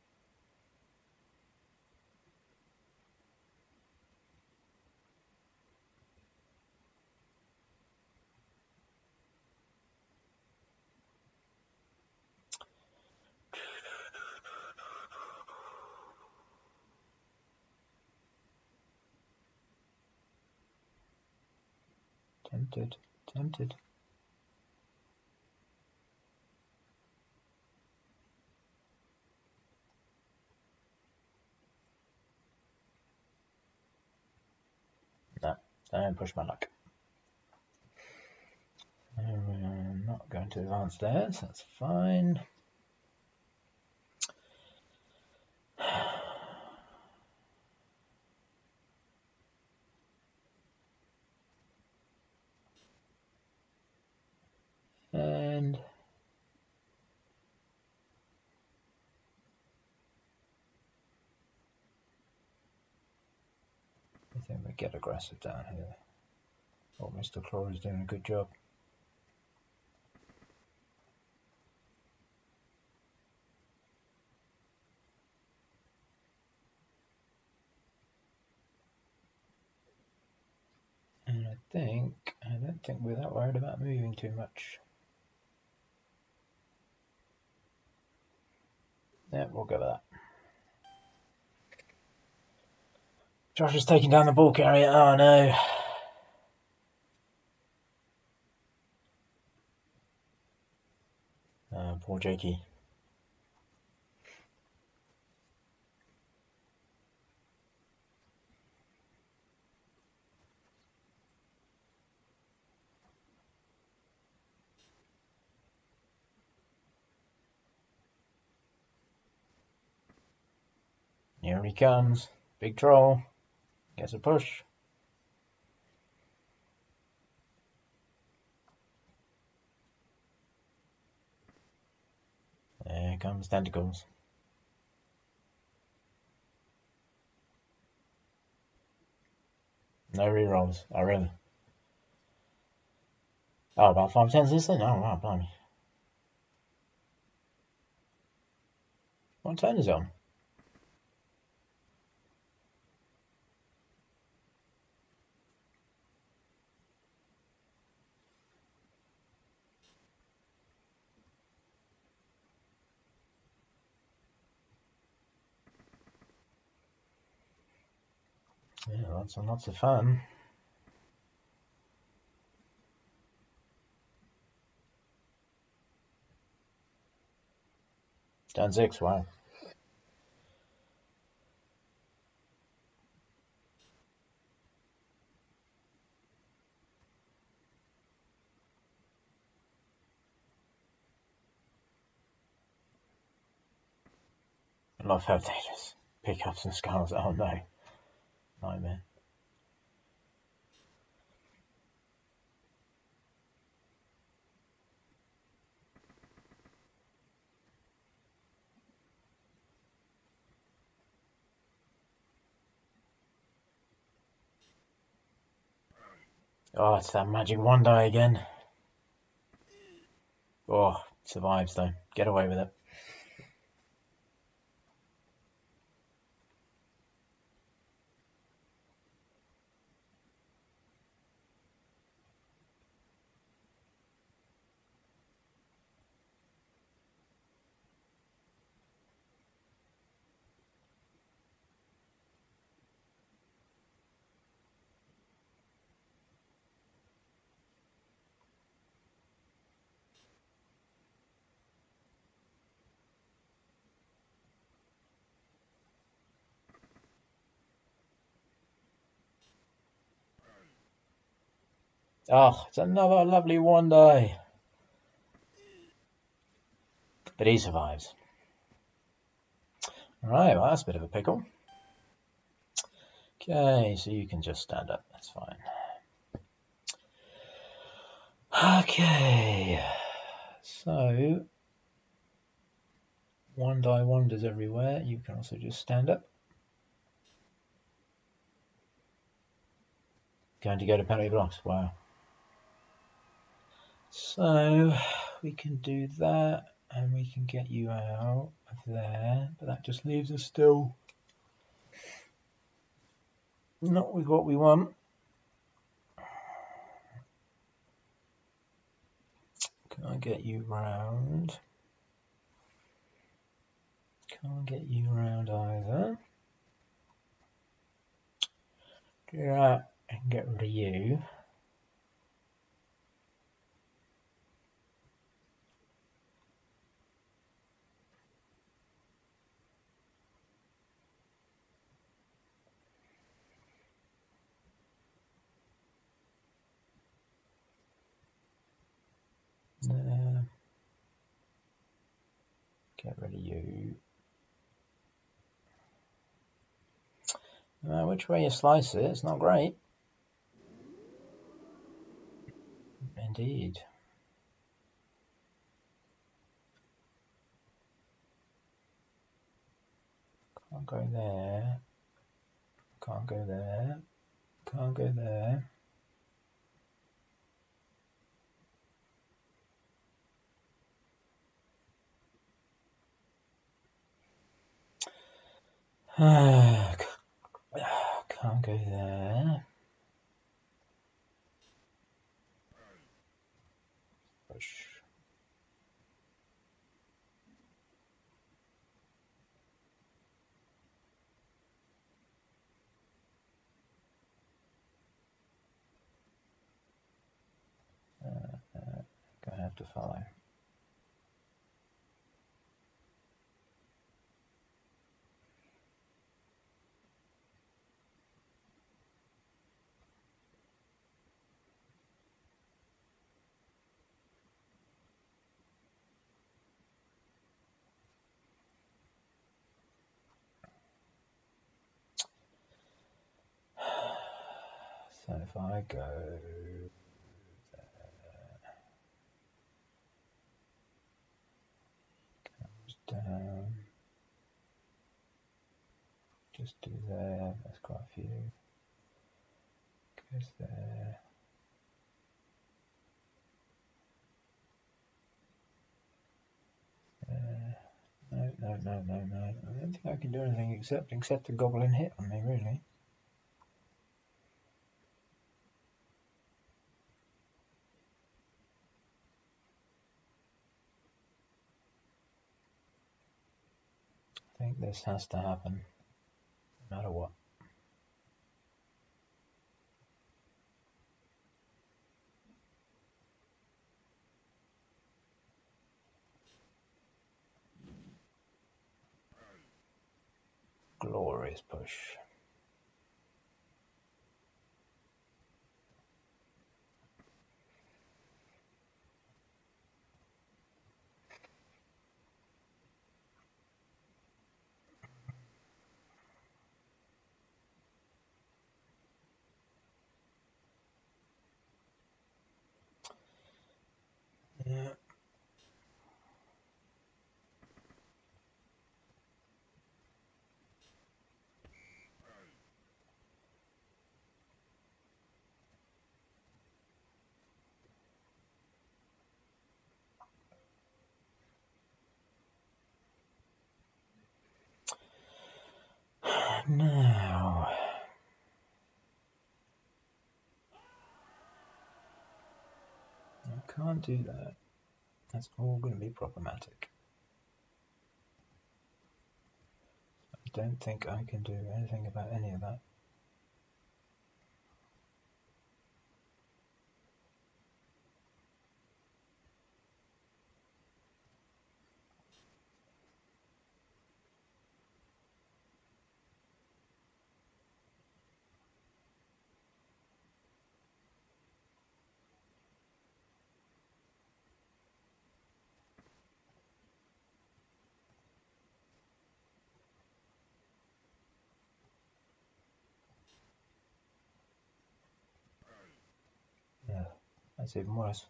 Tempted, tempted. No, don't push my luck. I'm not going to advance there, so that's fine. And I think we get aggressive down here. Oh, Mr. Claw is doing a good job. And I don't think we're that worried about moving too much. Yeah, we'll go with that. Josh is taking down the ball carrier. Oh no. Poor Jakey. Here he comes. Big troll. Gets a push. There comes Tentacles. No rerolls. Oh, really? Oh, about 5 turns this thing? Oh, wow, blimey. What turn is it on? Yeah, lots and lots of fun. Turn 6, wow. I love how they just pick up some skulls. Oh no. Nightmare. Oh, it's that magic one die again. Oh, survives though. Get away with it. Oh, it's another lovely one die. But he survives. Alright, well that's a bit of a pickle. Okay, so you can just stand up, that's fine. Okay, so one die wanders everywhere. You can also just stand up. Going to go to penalty blocks, wow. So we can do that and we can get you out of there, but that just leaves us still not with what we want. Can't get you round. Can't get you round either. Do that and get rid of you. There. Get rid of you. Which way you slice it, it's not great. Indeed. Can't go there. Can't go there. Can't go there. Can't go there. Push. Gonna have to follow. So if I go down, just do there, that's quite a few. Goes there. No, no, no, no, no. I don't think I can do anything except a goblin hit on me, really. I think this has to happen, no matter what. Glorious push. Yeah. Now, I can't do that. That's all going to be problematic. I don't think I can do anything about any of that. Yeah, that's even worse.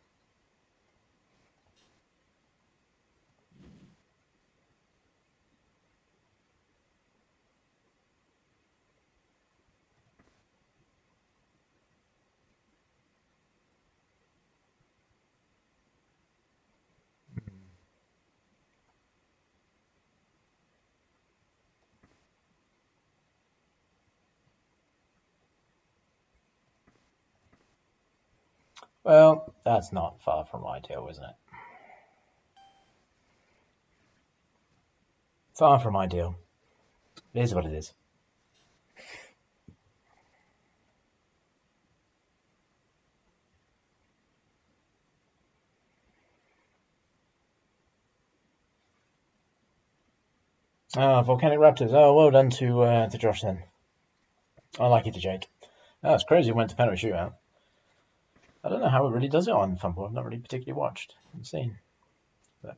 Well, that's not far from ideal, isn't it? Far from ideal. It is what it is. Ah, Volcanic Raptors. Oh, well done to Josh then. I like it to Jake. Oh, it's crazy it went to penalty shootout. I don't know how it really does it on Fumble. I've not really particularly watched and seen. But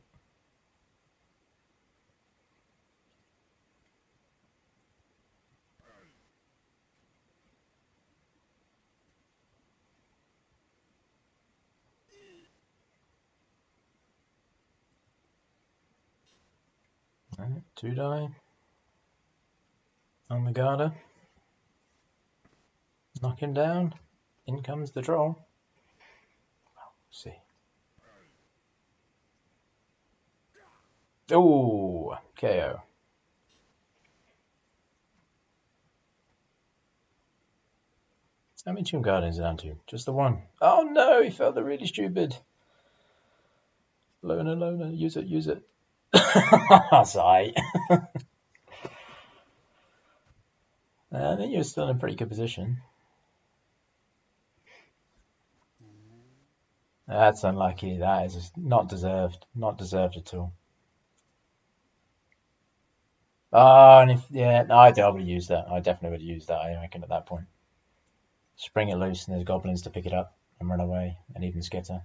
2 die. On the Garda. Knock him down. In comes the troll. See. Oh, KO. How many Tomb Guardians are down to? Just the one. Oh no, he felt the really stupid. Loner, use it, use it. Sigh. I think you're still in a pretty good position. That's unlucky. That is not deserved. Not deserved at all. Oh, and if, yeah, no, I would use that. I definitely would use that, I reckon, at that point. Spring it loose and there's goblins to pick it up and run away, and even Skitter.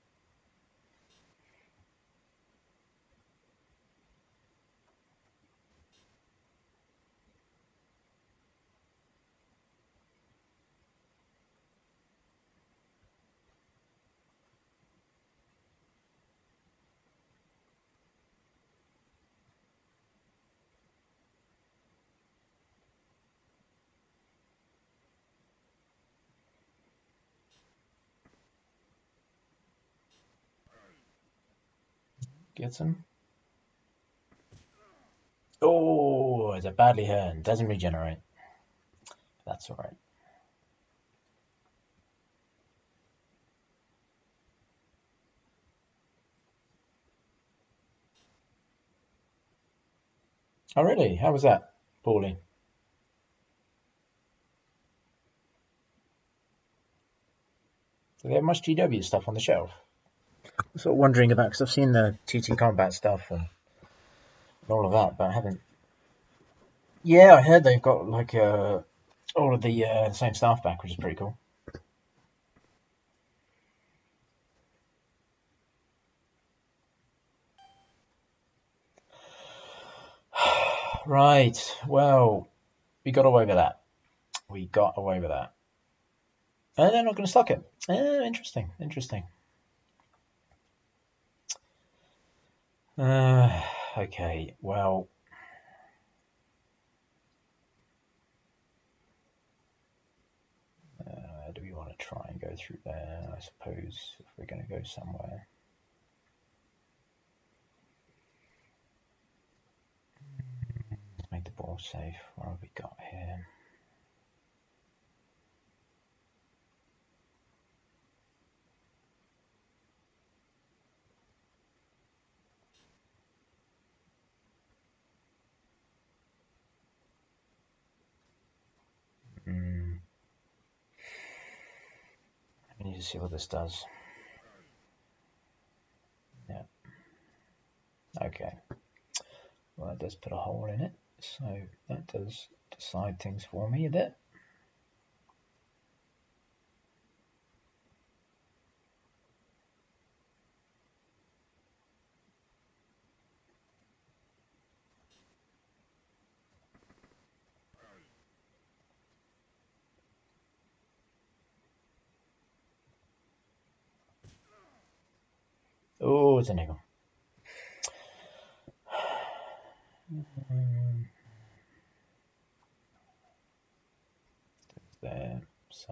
Gets him. Oh, it's a badly hurt. Doesn't regenerate. That's alright. Oh, really? How was that? Poorly. Do they have much GW stuff on the shelf? I'm sort of wondering about, because I've seen the TT Combat stuff and all of that, but I haven't. Yeah, I heard they've got like all of the same staff back, which is pretty cool. Right. Well, we got away with that. We got away with that. And they're not going to stock it. Interesting. Interesting. Okay. Well. Do we want to try and go through there? I suppose if we're going to go somewhere. make the ball safe. What have we got here? I need to see what this does. Yeah. Okay. Well, that does put a hole in it, so that does decide things for me a bit. Oh, it's a nickel. There, so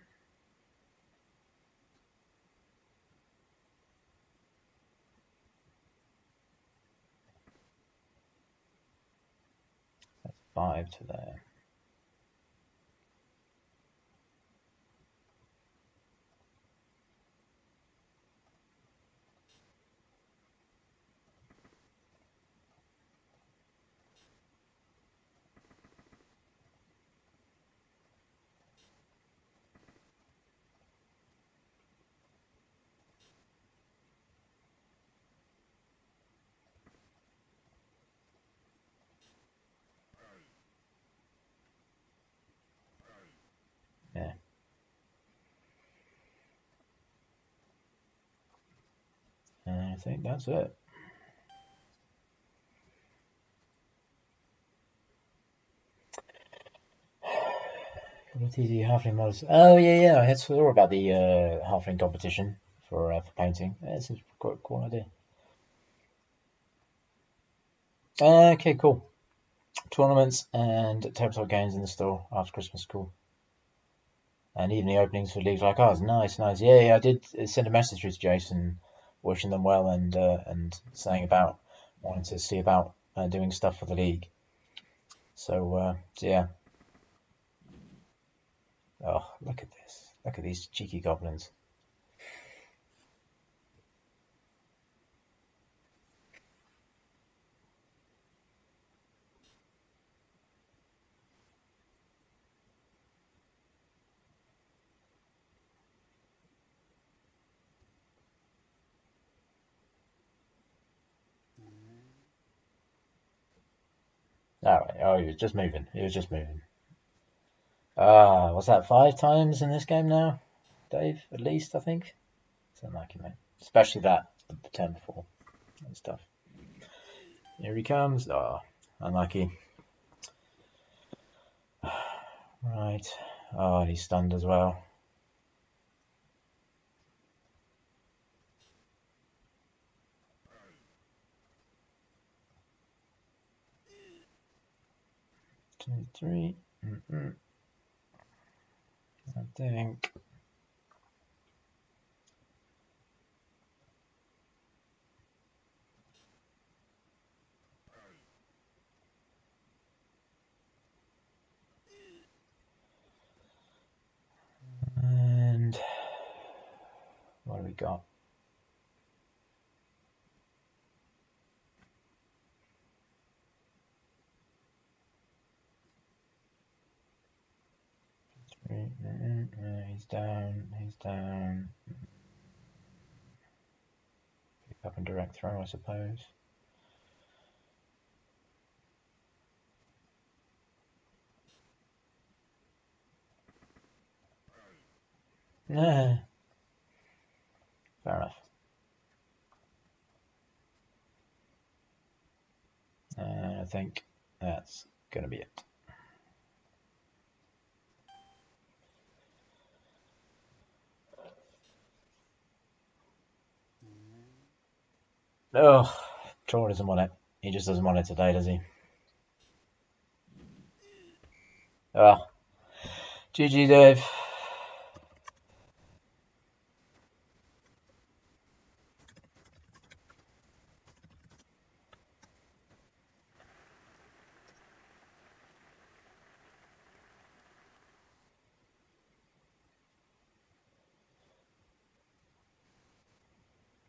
that's 5 to there. Yeah. And I think that's it. What did you halfling models? Oh yeah, I had saw about the halfling competition for painting. Yeah, this is quite a cool idea. Okay, cool. Tournaments and tabletop games in the store after Christmas, cool. And even the openings for leagues like ours, nice. Yeah, I did send a message through to Jason, wishing them well and saying about wanting to see about doing stuff for the league. So yeah. Oh, look at this! Look at these cheeky goblins. All right. Oh, he was just moving. He was just moving. What's that? 5 times in this game now, Dave? At least, I think. It's unlucky, mate. Especially that the turn before and stuff. Here he comes. Oh, unlucky. Right. Oh, he's stunned as well. Two, three. I think. And what do we got? He's down. He's down. Pick up and direct throw, I suppose. Nah. Fair enough. I think that's going to be it. Oh, Troy doesn't want it. He just doesn't want it today, does he? Oh, GG, Dave.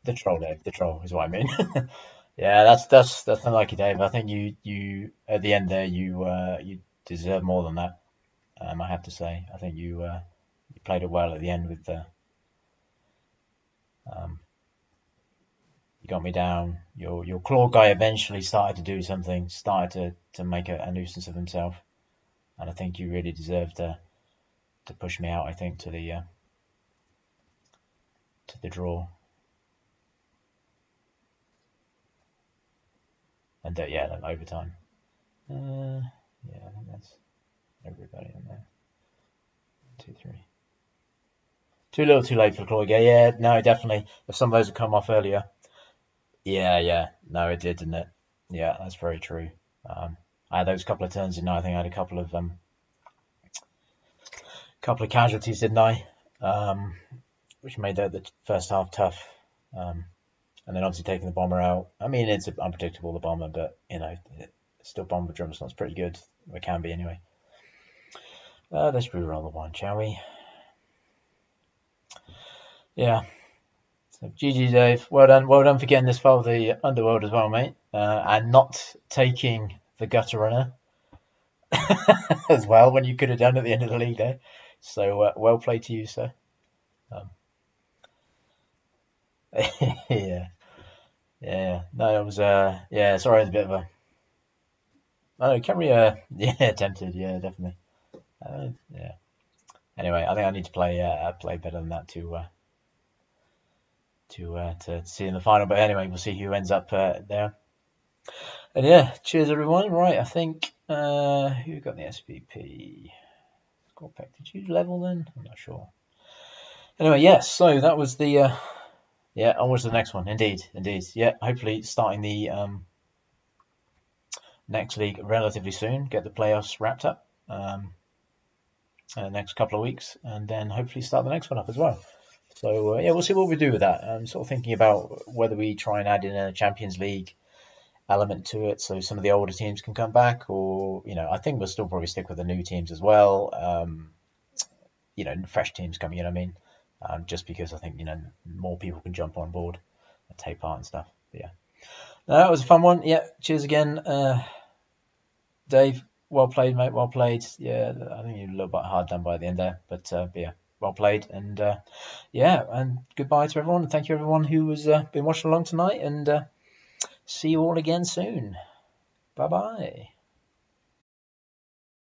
The troll, Dave. The troll is what I mean. Yeah, that's unlucky, Dave. I think you at the end there you deserve more than that. I have to say. I think you played it well at the end with the um, you got me down. Your claw guy eventually started to do something, started to make a nuisance of himself, and I think you really deserved to push me out. I think to the draw, and yeah, then overtime. Yeah, I think that's everybody in there. 2, 3. Too little, too late for Claw guy. Yeah, no, definitely. If some of those had come off earlier, yeah, yeah, no, it did, didn't it? Yeah, that's very true. I had those couple of turns in. I think I had a couple of casualties, didn't I? Which made the first half tough. And then obviously taking the bomber out. I mean, it's unpredictable, the bomber, but still bomber drum slot's pretty good. It can be anyway. Let's reroll the one, shall we? Yeah. So GG, Dave. Well done for getting this far with the underworld as well, mate. And not taking the gutter runner as well when you could have done at the end of the league there. So well played to you, sir. Yeah, yeah. No, it was yeah. Sorry, it was a bit of a. Oh, Camry. Yeah, tempted. Yeah, definitely. Yeah. Anyway, I think I need to play better than that to see in the final. But anyway, we'll see who ends up there. And yeah, cheers everyone. Right, I think who got the SPP? Scorpec, did you level then? I'm not sure. Anyway, yes. So that was the yeah. Onwards to the next one. Indeed. Yeah. Hopefully, starting the next league relatively soon. Get the playoffs wrapped up. Next couple of weeks, and then hopefully start the next one up as well. So yeah, we'll see what we do with that. I'm sort of thinking about whether we try and add in a Champions League element to it, so some of the older teams can come back, or I think we'll still probably stick with the new teams as well. Fresh teams coming in. I mean, just because I think more people can jump on board and take part and stuff. But yeah, that was a fun one. Yeah, cheers again, Dave. Well played, mate. Well played. Yeah, I think you're a little bit hard done by the end there, but yeah, well played. And yeah, and goodbye to everyone. Thank you everyone who has been watching along tonight, and see you all again soon. Bye bye.